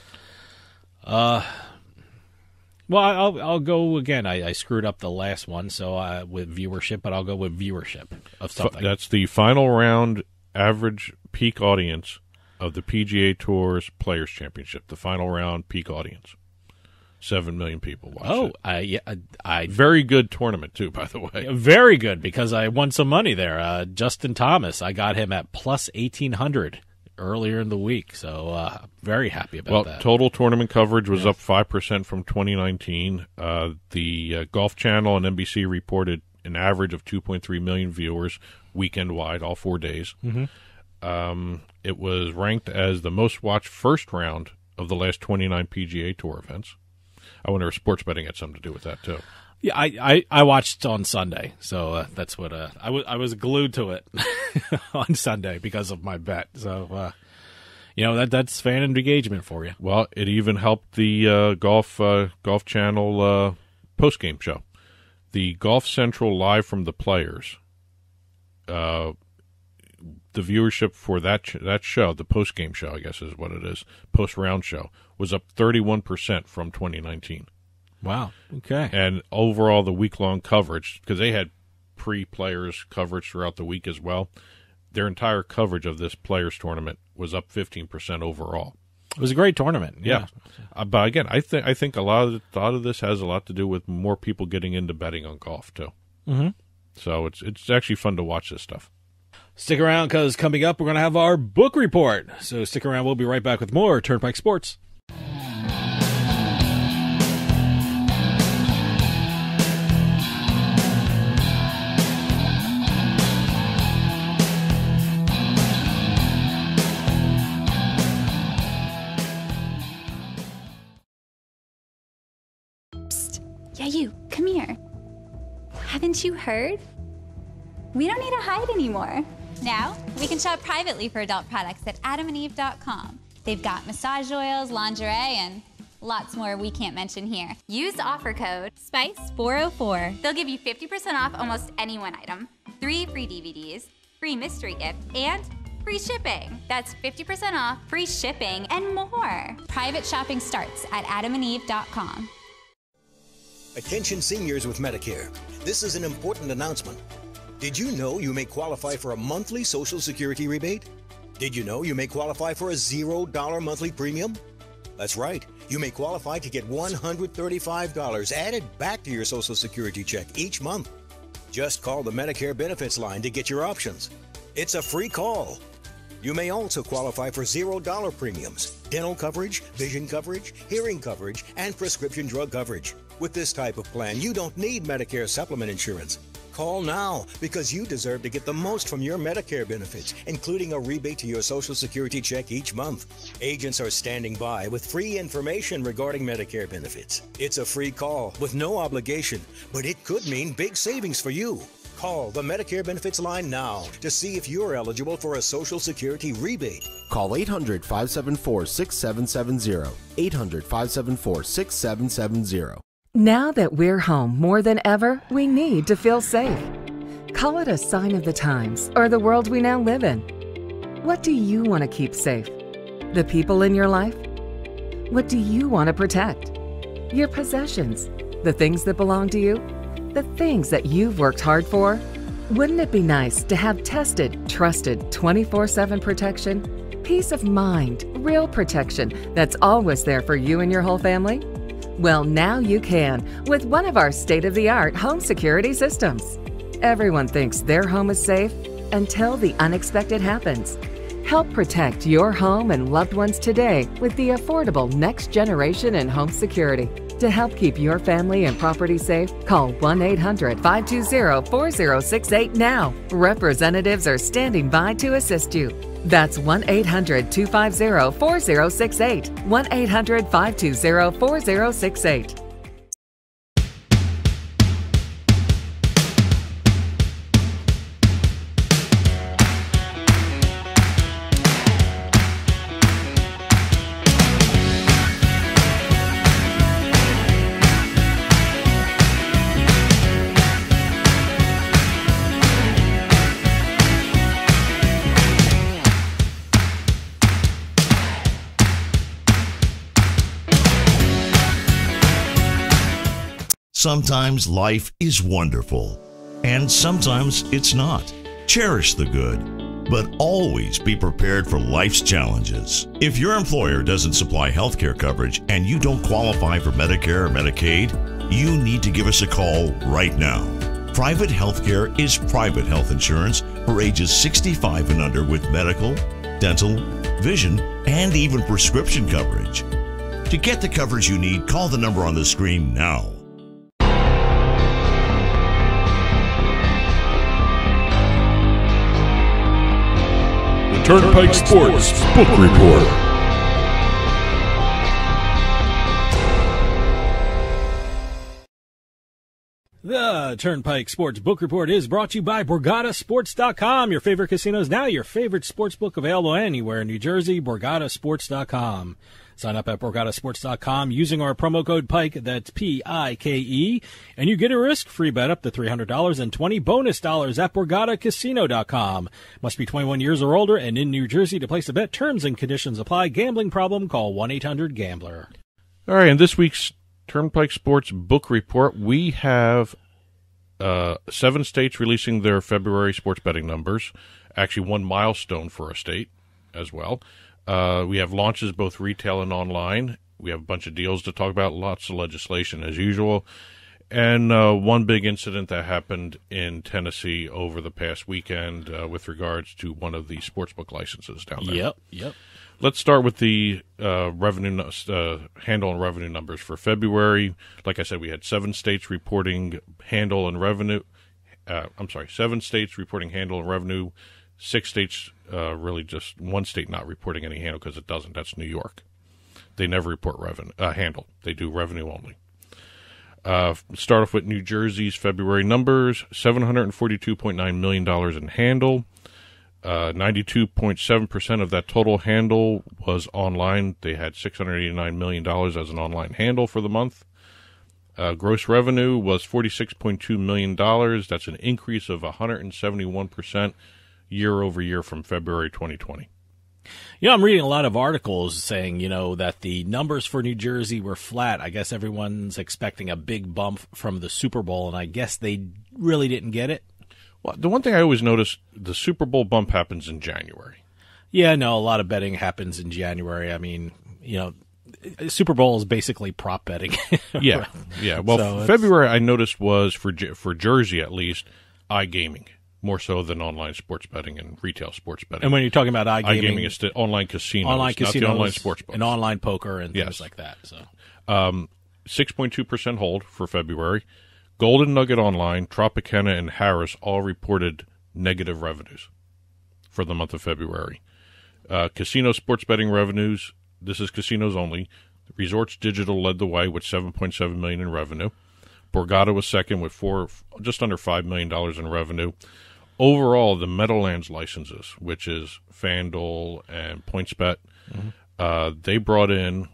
S1: Uh, well, I'll I'll go again. I, I screwed up the last one, so uh, with viewership, but I'll go with viewership of something.
S2: That's the final round average peak audience of the P G A Tour's Players Championship. The final round peak audience. Seven million people watch
S1: oh,
S2: it.
S1: I, yeah, I
S2: very good tournament too, by the way.
S1: Very good because I won some money there. Uh, Justin Thomas, I got him at plus eighteen hundred earlier in the week, so uh, very happy about
S2: well,
S1: that.
S2: Well, total tournament coverage was
S1: yeah.
S2: up five percent from twenty nineteen. Uh, the uh, Golf Channel and N B C reported an average of two point three million viewers weekend wide, all four days.
S1: Mm-hmm.
S2: Um, it was ranked as the most watched first round of the last twenty-nine P G A Tour events. I wonder if sports betting had something to do with that too.
S1: Yeah, I, I, I watched on Sunday, so uh, that's what uh, I was I was glued to it on Sunday because of my bet. So uh, you know that that's fan engagement for you.
S2: Well, it even helped the uh, golf uh, Golf Channel uh, post game show, the Golf Central Live from the Players. Uh, the viewership for that ch- that show, the post game show, I guess is what it is, post round show, was up thirty-one percent from twenty nineteen.
S1: Wow. Okay.
S2: And overall, the week-long coverage, because they had pre-players coverage throughout the week as well, their entire coverage of this players tournament was up fifteen percent overall.
S1: It was a great tournament. Yeah.
S2: yeah. Uh, but again, I think I think a lot of the, a lot of this has a lot to do with more people getting into betting on golf too.
S1: Mm-hmm.
S2: So it's it's actually fun to watch this stuff.
S1: Stick around because coming up, we're going to have our book report. So stick around. We'll be right back with more Turnpike Sports.
S4: Psst. Yeah, you. Come here. Haven't you heard? We don't need to hide anymore. Now, we can shop privately for adult products at adam and eve dot com. They've got massage oils, lingerie, and lots more we can't mention here.
S3: Use offer code SPICE four oh four. They'll give you fifty percent off almost any one item, three free D V Ds, free mystery gift, and free shipping. That's fifty percent off, free shipping, and more.
S4: Private shopping starts at adam and eve dot com.
S15: Attention seniors with Medicare. This is an important announcement. Did you know you may qualify for a monthly Social Security rebate? Did you know you may qualify for a zero dollar monthly premium? That's right. You may qualify to get one hundred thirty-five dollars added back to your Social Security check each month. Just call the Medicare benefits line to get your options. It's a free call. You may also qualify for zero dollar premiums, dental coverage, vision coverage, hearing coverage, and prescription drug coverage. With this type of plan, you don't need Medicare supplement insurance. Call now because you deserve to get the most from your Medicare benefits, including a rebate to your Social Security check each month. Agents are standing by with free information regarding Medicare benefits. It's a free call with no obligation, but it could mean big savings for you. Call the Medicare benefits line now to see if you're eligible for a Social Security rebate.
S12: Call eight hundred, five seven four, six seven seven zero. eight hundred, five seven four, six seven seven zero.
S16: Now that we're home more than ever, we need to feel safe. Call it a sign of the times or the world we now live in. What do you want to keep safe? The people in your life? What do you want to protect? Your possessions, the things that belong to you, the things that you've worked hard for. Wouldn't it be nice to have tested, trusted twenty-four seven protection? Peace of mind, real protection that's always there for you and your whole family? Well, now you can with one of our state-of-the-art home security systems. Everyone thinks their home is safe until the unexpected happens. Help protect your home and loved ones today with the affordable next generation in home security. To help keep your family and property safe, call one eight hundred, five two zero, four zero six eight now. Representatives are standing by to assist you. That's one eight hundred, two five zero, four zero six eight. one eight hundred, five two zero, four zero six eight.
S17: Sometimes life is wonderful, and sometimes it's not. Cherish the good, but always be prepared for life's challenges. If your employer doesn't supply health care coverage and you don't qualify for Medicare or Medicaid, you need to give us a call right now. Private health care is private health insurance for ages sixty-five and under with medical, dental, vision, and even prescription coverage. To get the coverage you need, call the number on the screen now.
S18: Turnpike Sports Book Report.
S1: The Turnpike Sports Book Report is brought to you by Borgata Sports dot com. Your favorite casinos now, your favorite sports book available anywhere in New Jersey, Borgata Sports dot com. Sign up at Borgata Sports dot com using our promo code PIKE, that's P I K E, and you get a risk-free bet up to three hundred dollars and twenty bonus dollars at Borgata Casino dot com. Must be twenty-one years or older and in New Jersey to place a bet. Terms and conditions apply. Gambling problem? Call one eight hundred gambler.
S2: All right, in this week's Turnpike Sports Book Report, we have uh, seven states releasing their February sports betting numbers. Actually, one milestone for a state as well. Uh, we have launches both retail and online. We have a bunch of deals to talk about, lots of legislation as usual, and uh, one big incident that happened in Tennessee over the past weekend uh, with regards to one of the sportsbook licenses down there.
S1: Yep, yep.
S2: Let's start with the uh, revenue uh, handle and revenue numbers for February. Like I said, we had seven states reporting handle and revenue. Uh, I'm sorry, seven states reporting handle and revenue. Six states, uh, really just one state not reporting any handle because it doesn't. That's New York. They never report revenue uh, handle. They do revenue only. Uh, start off with New Jersey's February numbers: seven hundred forty-two point nine million dollars in handle. Uh, ninety-two point seven percent of that total handle was online. They had six hundred eighty-nine million dollars as an online handle for the month. Uh, gross revenue was forty-six point two million dollars. That's an increase of one hundred seventy-one percent year over year from February twenty twenty.
S1: You know, I'm reading a lot of articles saying, you know, that the numbers for New Jersey were flat. I guess everyone's expecting a big bump from the Super Bowl, and I guess they really didn't get it.
S2: Well, the one thing I always notice, the Super Bowl bump happens in January.
S1: Yeah, no, a lot of betting happens in January. I mean, you know, Super Bowl is basically prop betting.
S2: yeah, yeah. Well, so February I noticed was, for for Jersey at least, iGaming. More so than online sports betting and retail sports betting.
S1: And when you're talking about iGaming,
S2: iGaming is the online casinos,
S1: online casinos,
S2: not the online sports books.
S1: And online poker and
S2: yes.
S1: things like that. So,
S2: um, six point two percent hold for February. Golden Nugget Online, Tropicana, and Harris all reported negative revenues for the month of February. Uh, casino sports betting revenues, this is casinos only. Resorts Digital led the way with seven point seven million dollars in revenue. Borgata was second with four, just under five million dollars in revenue. Overall, the Meadowlands licenses, which is FanDuel and PointsBet, mm-hmm. uh, they brought in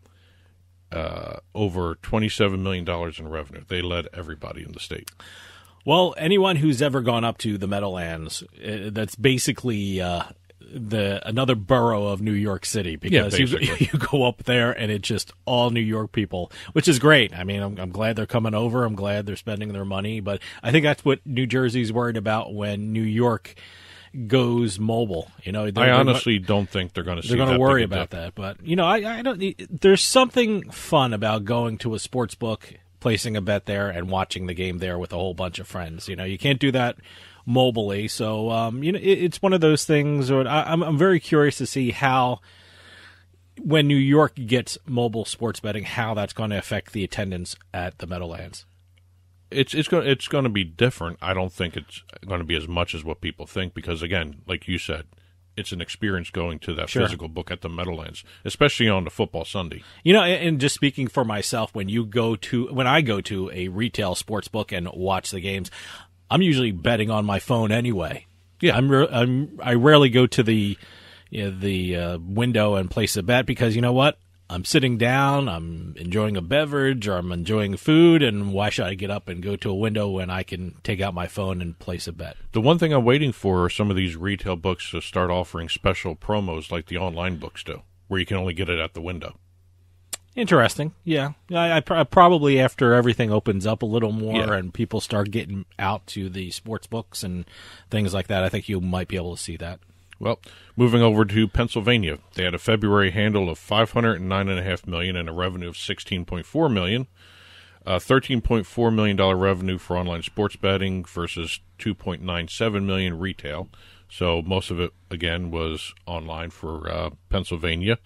S2: uh, over twenty-seven million dollars in revenue. They led everybody in the state.
S1: Well, anyone who's ever gone up to the Meadowlands, uh, that's basically uh, the another borough of New York City, because
S2: yeah,
S1: you, you go up there and it's just all New York people, which is great. I mean, I'm, I'm glad they're coming over. I'm glad they're spending their money, but I think that's what New Jersey's worried about when New York goes mobile. You know,
S2: I honestly gonna, don't think they're going to see
S1: they're going
S2: to
S1: worry about that. But you know, I, I don't. There's something fun about going to a sports book, placing a bet there, and watching the game there with a whole bunch of friends. You know, you can't do that mobily, so um, you know it, it's one of those things. Or I, I'm I'm very curious to see how when New York gets mobile sports betting, how that's going to affect the attendance at the Meadowlands.
S2: It's it's going it's going to be different. I don't think it's going to be as much as what people think because, again, like you said, it's an experience going to that
S1: Sure.
S2: physical book at the Meadowlands, especially on the football Sunday.
S1: You know, and and just speaking for myself, when you go to when I go to a retail sports book and watch the games, I'm usually betting on my phone anyway.
S2: Yeah,
S1: I'm, re- I'm I rarely go to the you know, the uh, window and place a bet because you know what? I'm sitting down, I'm enjoying a beverage, or I'm enjoying food, and why should I get up and go to a window when I can take out my phone and place a bet?
S2: The one thing I'm waiting for are some of these retail books to start offering special promos like the online books do, where you can only get it at the window.
S1: Interesting. Yeah. I, I pr- probably after everything opens up a little more
S2: Yeah.
S1: and people start getting out to the sports books and things like that, I think you might be able to see that.
S2: Well, moving over to Pennsylvania, they had a February handle of five hundred nine point five million dollars and a revenue of sixteen point four million dollars. Uh, thirteen point four million dollars revenue for online sports betting versus two point nine seven million dollars retail. So most of it, again, was online for uh, Pennsylvania.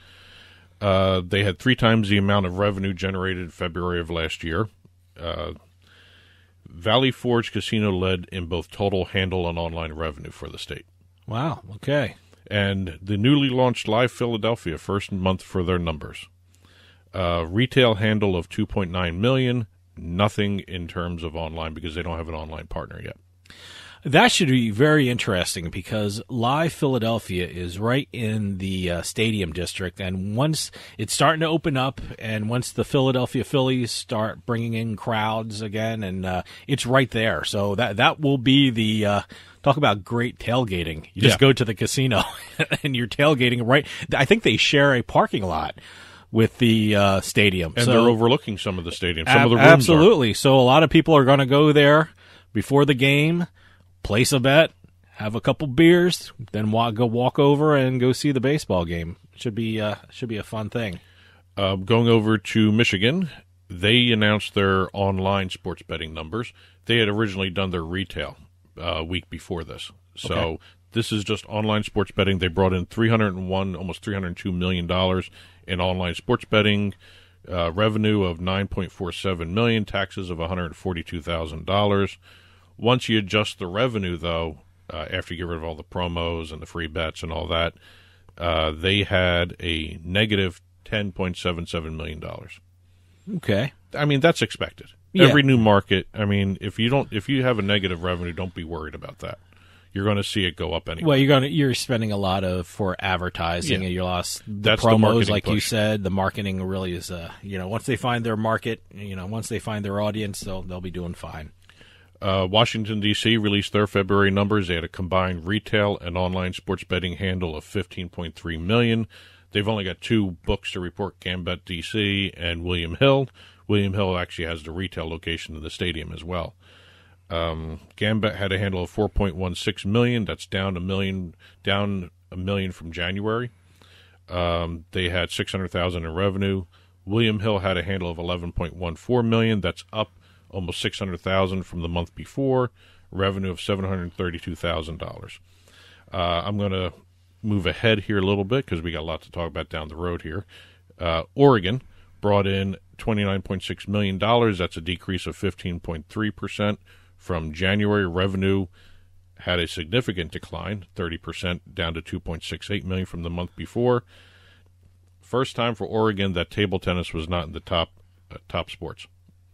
S2: Uh, they had three times the amount of revenue generated in February of last year. Uh, Valley Forge Casino led in both total handle and online revenue for the state.
S1: Wow, okay.
S2: And the newly launched Live Philadelphia, first month for their numbers. Uh, retail handle of two point nine million dollars, nothing in terms of online because they don't have an online partner yet.
S1: That should be very interesting because Live Philadelphia is right in the uh, stadium district, and once it's starting to open up, and once the Philadelphia Phillies start bringing in crowds again, and uh, it's right there. So that that will be the uh, talk about great tailgating. You just
S2: Yeah.
S1: go to the casino and you're tailgating right. I think they share a parking lot with the uh, stadium,
S2: And
S1: so,
S2: they're overlooking some of the stadiums. Some
S1: ab-
S2: of the rooms
S1: absolutely. So a lot of people are going to go there before the game, place a bet, have a couple beers, then walk, go walk over and go see the baseball game. Should be uh, should be a fun thing.
S2: Uh, going over to Michigan, they announced their online sports betting numbers. They had originally done their retail a uh, week before this. So
S1: Okay.
S2: this is just online sports betting. They brought in three hundred one, almost three hundred two million dollars in online sports betting, uh, revenue of nine point four seven million dollars, taxes of one hundred forty-two thousand dollars. Once you adjust the revenue, though, uh, after you get rid of all the promos and the free bets and all that, uh, they had a negative ten point seven seven million dollars.
S1: Okay.
S2: I mean, that's expected.
S1: Yeah.
S2: Every new market, I mean, if you don't, if you have a negative revenue, don't be worried about that. You're going to see it go up anyway.
S1: Well, you're going to you're spending a lot of for advertising,
S2: Yeah.
S1: and you lost the
S2: That's the
S1: promos,
S2: marketing
S1: like you
S2: push.
S1: said. The marketing really is, uh, you know, once they find their market, you know, once they find their audience, they'll they'll be doing fine.
S2: Uh, Washington, D C released their February numbers. They had a combined retail and online sports betting handle of fifteen point three million dollars. They've only got two books to report, Gambit D C and William Hill. William Hill actually has the retail location in the stadium as well. Um, Gambit had a handle of four point one six million dollars. That's down a million, down a million from January. Um, they had six hundred thousand dollars in revenue. William Hill had a handle of eleven point one four million dollars. That's up almost six hundred thousand dollars from the month before. Revenue of seven hundred thirty-two thousand dollars. Uh, I'm going to move ahead here a little bit because we got a lot to talk about down the road here. Uh, Oregon brought in twenty-nine point six million dollars. That's a decrease of fifteen point three percent from January. Revenue had a significant decline, thirty percent down to two point six eight million dollars from the month before. First time for Oregon that table tennis was not in the top uh, top sports.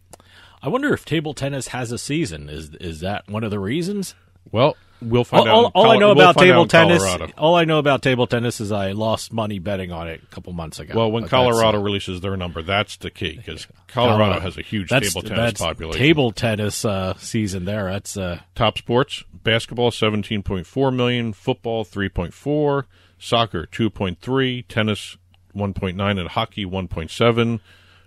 S1: I wonder if table tennis has a season. Is is that one of the reasons?
S2: Well, we'll find
S1: all,
S2: out.
S1: All, all
S2: Col-
S1: I know
S2: we'll
S1: about
S2: find
S1: table
S2: out in
S1: tennis,
S2: Colorado.
S1: all I know about table tennis is I lost money betting on it a couple months ago.
S2: Well, when
S1: But
S2: Colorado
S1: that's, uh,
S2: releases their number, that's the key because Colorado,
S1: Colorado
S2: has a huge
S1: that's,
S2: table tennis
S1: that's
S2: population.
S1: Table tennis uh, season there. That's uh,
S2: Top sports: basketball seventeen point four million, football three point four, soccer two point three, tennis one point nine, and hockey one point seven.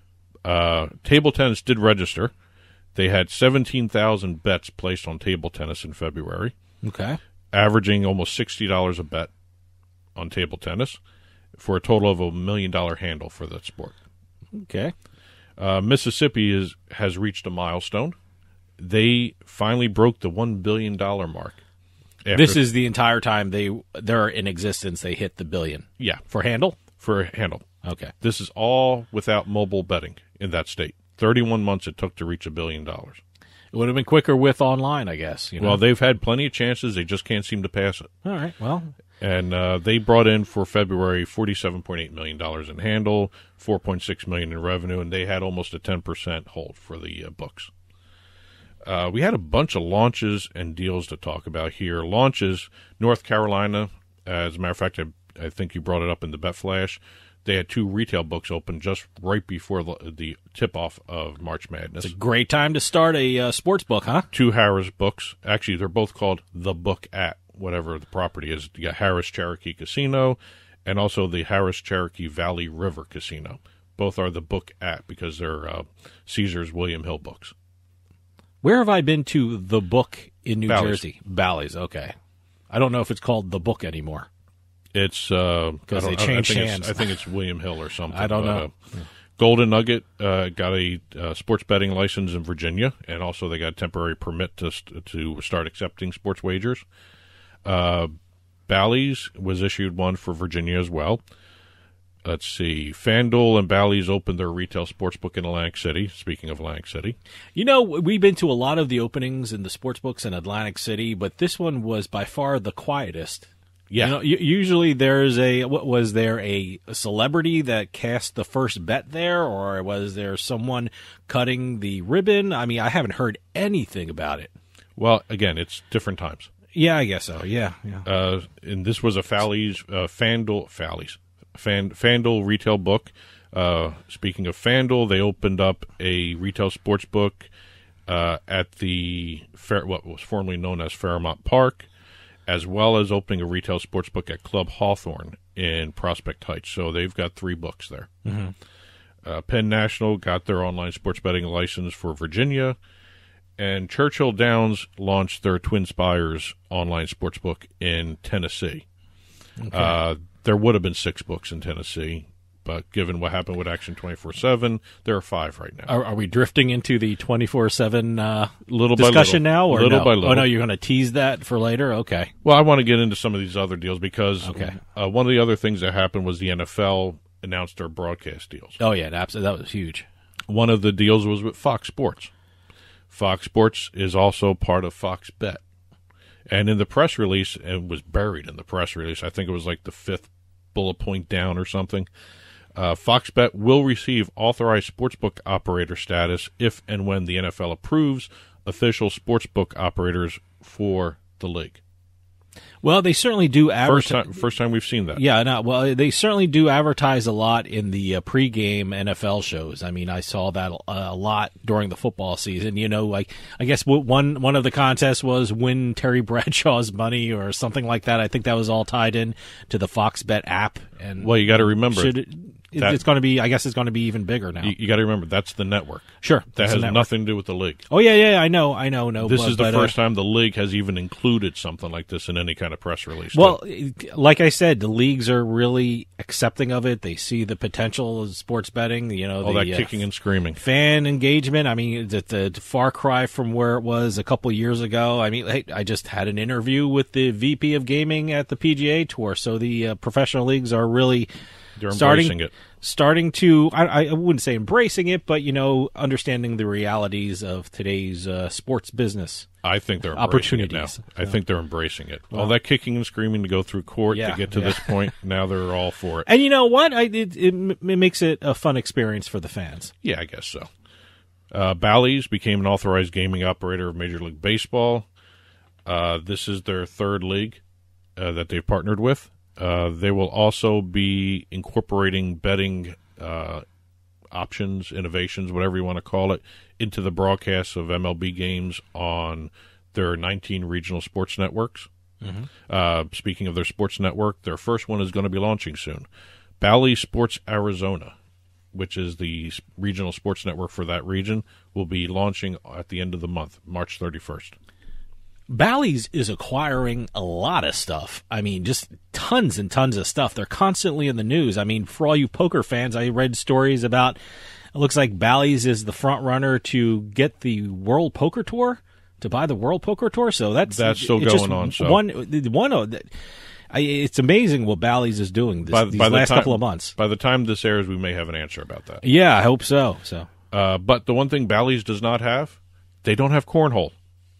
S2: Uh, table tennis did register. They had seventeen thousand bets placed on table tennis in February.
S1: Okay.
S2: Averaging almost sixty dollars a bet on table tennis for a total of a million dollar handle for that sport.
S1: Okay.
S2: Uh, Mississippi is has reached a milestone. They finally broke the one billion dollars mark. After,
S1: this is the entire time they they're in existence. They hit the billion.
S2: Yeah.
S1: For handle?
S2: For handle.
S1: Okay.
S2: This is all without mobile betting in that state. thirty-one months it took to reach a billion dollars.
S1: It would have been quicker with online, I guess. You know?
S2: Well, they've had plenty of chances. They just can't seem to pass it.
S1: All right, well.
S2: And uh, they brought in for February forty-seven point eight million dollars in handle, four point six million dollars in revenue, and they had almost a ten percent hold for the uh, books. Uh, we had a bunch of launches and deals to talk about here. Launches, North Carolina, as a matter of fact, I, I think you brought it up in the Bet Flash. They had two retail books open just right before the, the tip-off of March Madness.
S1: It's a great time to start a uh, sports book, huh?
S2: Two Harris books. Actually, they're both called The Book at, whatever the property is. You got Harris Cherokee Casino and also the Harris Cherokee Valley River Casino. Both are The Book at because they're uh, Caesar's William Hill books.
S1: Where have I been to The Book in New
S2: Bally's.
S1: Jersey? Bally's, okay. I don't know if it's called The Book anymore.
S2: It's because
S1: uh, they changed
S2: I think
S1: hands.
S2: It's, I think it's William Hill or something.
S1: I don't
S2: but,
S1: know.
S2: Uh, Golden Nugget uh, got a uh, sports betting license in Virginia, and also they got a temporary permit to to start accepting sports wagers. Uh, Bally's was issued one for Virginia as well. Let's see. FanDuel and Bally's opened their retail sports book in Atlantic City. Speaking of Atlantic City.
S1: You know, we've been to a lot of the openings in the sports books in Atlantic City, but this one was by far the quietest.
S2: Yeah.
S1: You know, usually there's a, what was there a celebrity that cast the first bet there, or was there someone cutting the ribbon? I mean, I haven't heard anything about it.
S2: Well, again, it's different times.
S1: Yeah, I guess so. Yeah. yeah.
S2: Uh, and this was a Fally's, uh, FanDuel, Fally's, Fan, FanDuel retail book. Uh, speaking of FanDuel, they opened up a retail sports book uh, at the Fair, what was formerly known as Fairmount Park, as well as opening a retail sports book at Club Hawthorne in Prospect Heights. So they've got three books there.
S1: Mm-hmm.
S2: Uh, Penn National got their online sports betting license for Virginia, and Churchill Downs launched their Twin Spires online sports book in Tennessee.
S1: Okay.
S2: Uh, there would have been six books in Tennessee, but given what happened with Action twenty-four seven, there are five right now.
S1: Are, are we drifting into the twenty-four seven uh,
S2: little
S1: discussion
S2: by little.
S1: now? Or
S2: little
S1: no?
S2: by little.
S1: Oh, no, you're going to tease that for later? Okay.
S2: Well, I want to get into some of these other deals because
S1: okay.
S2: uh, one of the other things that happened was the N F L announced their broadcast deals.
S1: Oh, yeah, absolutely. That was huge.
S2: One of the deals was with Fox Sports. Fox Sports is also part of Fox Bet. And in the press release, it was buried in the press release, I think it was like the fifth bullet point down or something. Uh, Fox Bet will receive authorized sportsbook operator status if and when the N F L approves official sportsbook operators for the league.
S1: Well, they certainly do advertise.
S2: First time, first time we've seen that.
S1: Yeah, no, well, they certainly do advertise a lot in the uh, pregame N F L shows. I mean, I saw that a, a lot during the football season. You know, like I guess one one of the contests was win Terry Bradshaw's money or something like that. I think that was all tied in to the Fox Bet app. And
S2: well, you got to remember.
S1: Should it, That, it's going to be, I guess it's going to be even bigger now.
S2: You, you got to remember, that's the network.
S1: Sure.
S2: That has nothing to do with the league.
S1: Oh, yeah, yeah, I know, I know. No,
S2: This
S1: but,
S2: is the
S1: but,
S2: first
S1: uh,
S2: time the league has even included something like this in any kind of press release.
S1: Well, too. Like I said, the leagues are really accepting of it. They see the potential of sports betting, you know.
S2: All
S1: the,
S2: that
S1: uh,
S2: kicking and screaming.
S1: Fan engagement. I mean, the, the far cry from where it was a couple years ago. I mean, hey, I just had an interview with the V P of gaming at the P G A Tour, so the uh, professional leagues are really
S2: They're
S1: starting,
S2: embracing it.
S1: Starting to, I, I wouldn't say embracing it, but, you know, understanding the realities of today's uh, sports business.
S2: I think they're embracing
S1: opportunities.
S2: it now. I
S1: So.
S2: think they're embracing it.
S1: Well,
S2: all that kicking and screaming to go through court
S1: yeah,
S2: to get to
S1: yeah.
S2: this point, now they're all for it.
S1: And you know what? I, it, it, it makes it a fun experience for the fans.
S2: Yeah, I guess so. Uh, Bally's became an authorized gaming operator of Major League Baseball. Uh, this is their third league uh, that they've partnered with. Uh, they will also be incorporating betting uh, options, innovations, whatever you want to call it, into the broadcasts of M L B games on their nineteen regional sports networks.
S1: Mm-hmm.
S2: Uh, speaking of their sports network, their first one is going to be launching soon. Bally Sports Arizona, which is the regional sports network for that region, will be launching at the end of the month, March thirty-first.
S1: Bally's is acquiring a lot of stuff. I mean, just tons and tons of stuff. They're constantly in the news. I mean, for all you poker fans, I read stories about, it looks like Bally's is the front runner to get the World Poker Tour, to buy the World Poker Tour. So that's
S2: That's still
S1: it's
S2: going
S1: just
S2: on. So.
S1: One, one, I, it's amazing what Bally's is doing this,
S2: by,
S1: these
S2: by the
S1: last
S2: time,
S1: couple of months.
S2: By the time this airs, we may have an answer about that.
S1: Yeah, I hope so. So,
S2: uh, but the one thing Bally's does not have, they don't have cornhole.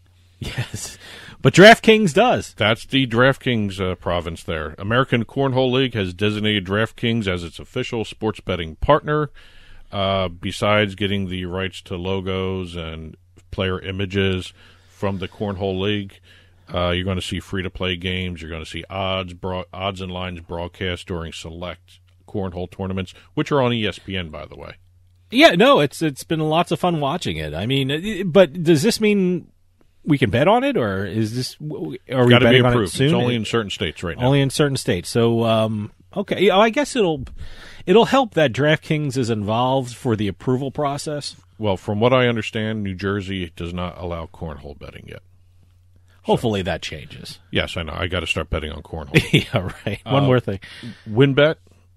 S1: Yes, but DraftKings does.
S2: That's the DraftKings uh, province there. American Cornhole League has designated DraftKings as its official sports betting partner. Uh, besides getting the rights to logos and player images from the Cornhole League, uh, you're going to see free-to-play games. You're going to see odds, broad, odds and lines broadcast during select cornhole tournaments, which are on E S P N, by the way.
S1: Yeah, no, it's it's been lots of fun watching it. I mean, but does this mean we can bet on it, or is this? Are we betting on it soon?
S2: It's only in certain states right now.
S1: Only in certain states. So, um, okay, I guess it'll it'll help that DraftKings is involved for the approval process.
S2: Well, from what I understand, New Jersey does not allow cornhole betting yet.
S1: Hopefully so, that changes.
S2: Yes, I know. I got to start betting on cornhole.
S1: Yeah, right. One
S2: uh,
S1: more thing.
S2: WynnBET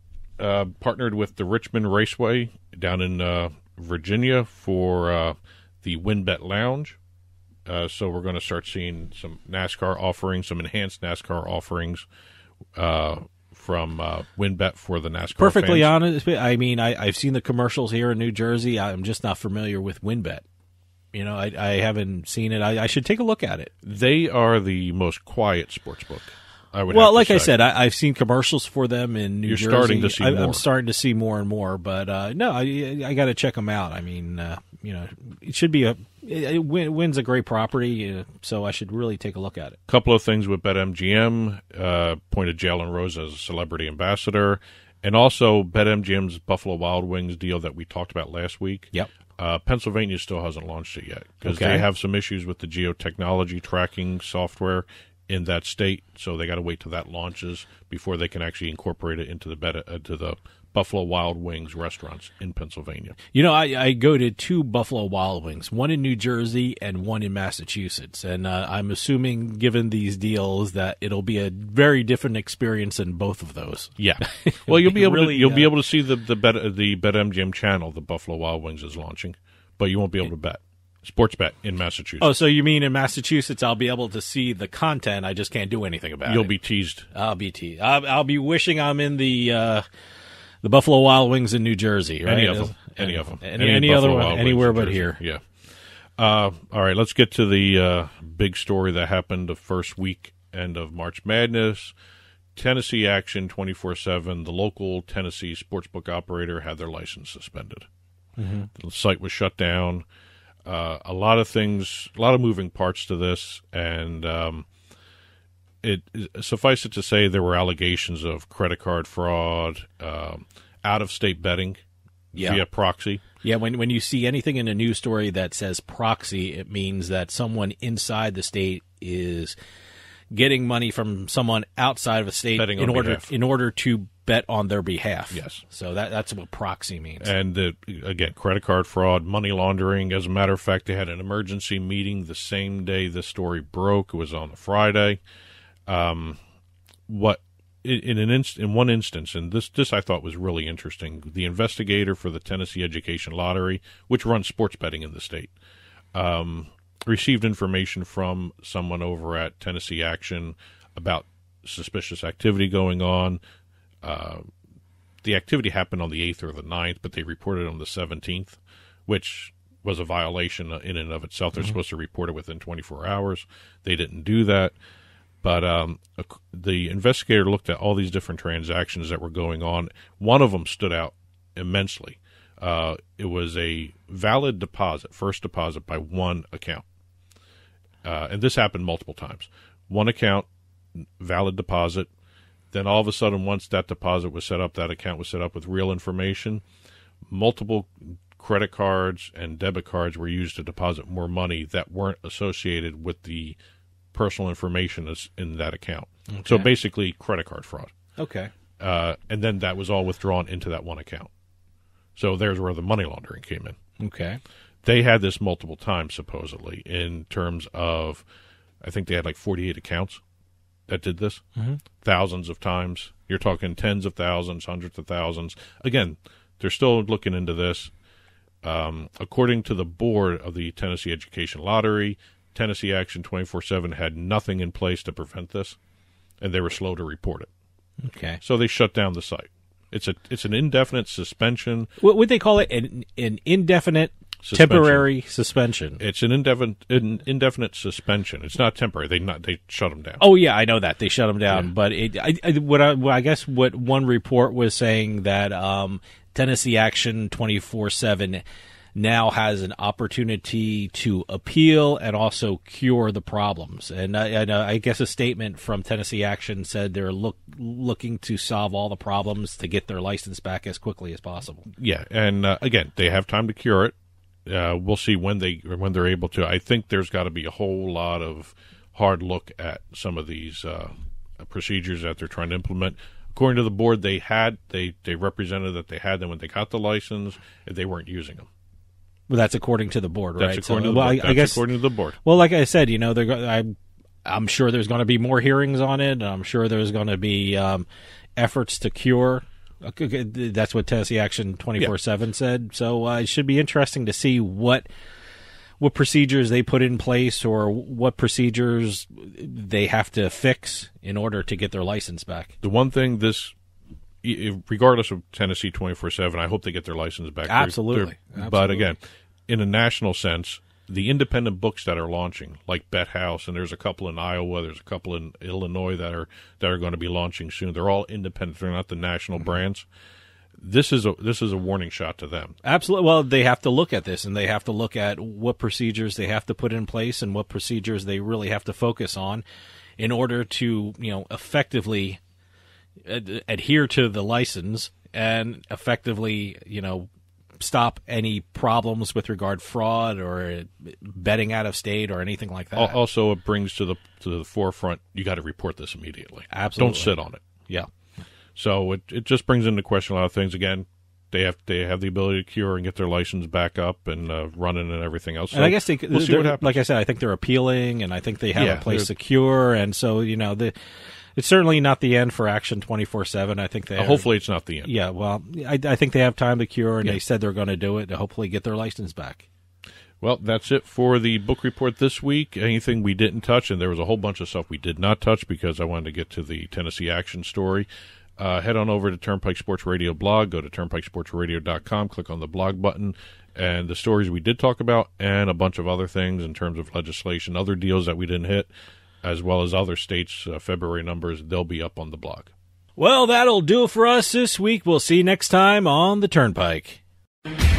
S2: uh, partnered with the Richmond Raceway down in uh, Virginia for uh, the WynnBET Lounge. Uh, so we're going to start seeing some NASCAR offerings, some enhanced NASCAR offerings uh, from uh, WynnBET for the NASCAR
S1: Perfectly
S2: fans.
S1: honest, I mean, I, I've seen the commercials here in New Jersey. I'm just not familiar with WynnBET. You know, I, I haven't seen it. I, I should take a look at it.
S2: They are the most quiet sportsbook, I would
S1: well,
S2: have to
S1: like
S2: say.
S1: I said, I, I've seen commercials for them in New
S2: You're
S1: Jersey.
S2: starting to see
S1: I,
S2: more.
S1: I'm starting to see more and more, but uh, no, I, I got to check them out. I mean, uh, you know, it should be a it, it Wynn's a great property, uh, so I should really take a look at it.
S2: A couple of things with BetMGM, uh, appointed Jalen Rose as a celebrity ambassador, and also BetMGM's Buffalo Wild Wings deal that we talked about last week.
S1: Yep.
S2: Uh, Pennsylvania still hasn't launched it yet because
S1: Okay.
S2: they have some issues with the geotechnology tracking software in that state, so they got to wait till that launches before they can actually incorporate it into the bet- uh, to the Buffalo Wild Wings restaurants in Pennsylvania.
S1: You know, I, I go to two Buffalo Wild Wings, one in New Jersey and one in Massachusetts, and uh, I'm assuming, given these deals, that it'll be a very different experience in both of those.
S2: Yeah, well, you'll be able
S1: really,
S2: to you'll
S1: uh,
S2: be able to see the the bet, the BetMGM channel the Buffalo Wild Wings is launching, but you won't be able to bet. Sports bet in Massachusetts.
S1: Oh, so you mean in Massachusetts I'll be able to see the content, I just can't do anything about
S2: You'll
S1: it?
S2: be teased.
S1: I'll be teased. I'll, I'll be wishing I'm in the uh, the Buffalo Wild Wings in New Jersey, right?
S2: Any of them. Any of them.
S1: Any, any, any other
S2: Buffalo
S1: one,
S2: Wild
S1: anywhere
S2: Wings in
S1: but
S2: Jersey.
S1: here.
S2: Yeah. Uh, all right, let's get to the uh, big story that happened the first weekend of March Madness. Tennessee action twenty-four seven. The local Tennessee sportsbook operator had their license suspended.
S1: Mm-hmm.
S2: The site was shut down. Uh, a lot of things, a lot of moving parts to this, and um, it suffice it to say there were allegations of credit card fraud, um, out-of-state betting
S1: Yeah.
S2: via proxy.
S1: Yeah, when when you see anything in a news story that says proxy, it means that someone inside the state is getting money from someone outside of a state
S2: Betting
S1: in
S2: on
S1: order
S2: behalf.
S1: in order to bet on their behalf.
S2: Yes.
S1: So that that's what proxy means.
S2: And uh, again, credit card fraud, money laundering. As a matter of fact, they had an emergency meeting the same day this story broke. It was on a Friday. Um, what in, in an inst- in one instance, and this this I thought was really interesting. The investigator for the Tennessee Education Lottery, which runs sports betting in the state, um, received information from someone over at Tennessee Action about suspicious activity going on. Uh, the activity happened on the eighth or the ninth, but they reported on the seventeenth, which was a violation in and of itself. They're
S1: Mhm.
S2: supposed to report it within twenty-four hours. They didn't do that. But um, the investigator looked at all these different transactions that were going on. One of them stood out immensely. Uh, it was a valid deposit, first deposit by one account. Uh, and this happened multiple times. One account, valid deposit. Then all of a sudden, once that deposit was set up, that account was set up with real information. Multiple credit cards and debit cards were used to deposit more money that weren't associated with the personal information is in that account.
S1: Okay.
S2: So basically credit card fraud.
S1: Okay.
S2: Uh, and then that was all withdrawn into that one account. So there's where the money laundering came in.
S1: Okay.
S2: They had this multiple times, supposedly, in terms of, I think they had like forty-eight accounts that did this.
S1: Mhm.
S2: Thousands of times. You're talking tens of thousands, hundreds of thousands. Again, they're still looking into this. Um, according to the board of the Tennessee Education Lottery, Tennessee Action twenty-four seven had nothing in place to prevent this, and they were slow to report it.
S1: Okay.
S2: So they shut down the site. It's a it's an indefinite suspension.
S1: What would they call it? An, an indefinite
S2: suspension.
S1: temporary suspension.
S2: It's an indefinite an indefinite suspension. It's not temporary. They not they shut them down.
S1: Oh yeah, I know that they shut them down.
S2: Yeah.
S1: But it, I, I, what I, well, I guess what one report was saying that um, Tennessee Action twenty-four seven now has an opportunity to appeal and also cure the problems. And I, and I guess a statement from Tennessee Action said they're look, looking to solve all the problems to get their license back as quickly as possible.
S2: Yeah, and uh, again, they have time to cure it. Uh, we'll see when they when they're able to. I think there's got to be a whole lot of hard look at some of these uh, procedures that they're trying to implement. According to the board, they had they, they represented that they had them when they got the license, and they weren't using them.
S1: Well, that's according to the board, right?
S2: That's according
S1: so,
S2: to the
S1: well,
S2: board.
S1: I,
S2: That's
S1: I guess,
S2: according to the board.
S1: Well, like I said, you know, they're. Go- I, I'm sure there's going to be more hearings on it. And I'm sure there's going to be um, efforts to cure. That's what Tennessee Action twenty-four seven yeah. said. So uh, it should be interesting to see what what procedures they put in place or what procedures they have to fix in order to get their license back.
S2: The one thing this. Regardless of Tennessee twenty-four seven, I hope they get their license back.
S1: Absolutely.
S2: They're, they're,
S1: Absolutely.
S2: But again, in a national sense, the independent books that are launching, like Bet House, and there's a couple in Iowa, there's a couple in Illinois that are that are going to be launching soon. They're all independent. They're not the national mm-hmm. brands. This is a this is a warning shot to them.
S1: Absolutely. Well, they have to look at this, and they have to look at what procedures they have to put in place and what procedures they really have to focus on in order to, you know, effectively adhere to the license and effectively, you know, stop any problems with regard fraud or betting out of state or anything like that.
S2: Also, it brings to the to the forefront, you got to report this immediately.
S1: Absolutely.
S2: Don't sit on it.
S1: Yeah.
S2: So it it just brings into question a lot of things. Again, they have they have the ability to cure and get their license back up and uh, running and everything else. So
S1: and I guess they,
S2: we'll see what happens.
S1: Like I said, I think they're appealing, and I think they have
S2: yeah,
S1: a place secure, and so you know the. It's certainly not the end for Action twenty-four seven. I think they
S2: uh, hopefully it's not the end.
S1: Yeah, well, I, I think they have time to cure, and
S2: yeah.
S1: they said they're going to do it to hopefully get their license back.
S2: Well, that's it for the book report this week. Anything we didn't touch, and there was a whole bunch of stuff we did not touch because I wanted to get to the Tennessee Action story. Uh, head on over to Turnpike Sports Radio blog. Go to turnpike sports radio dot com. Click on the blog button. And the stories we did talk about and a bunch of other things in terms of legislation, other deals that we didn't hit, as well as other states' uh, February numbers, they'll be up on the blog.
S1: Well, that'll do it for us this week. We'll see you next time on the Turnpike.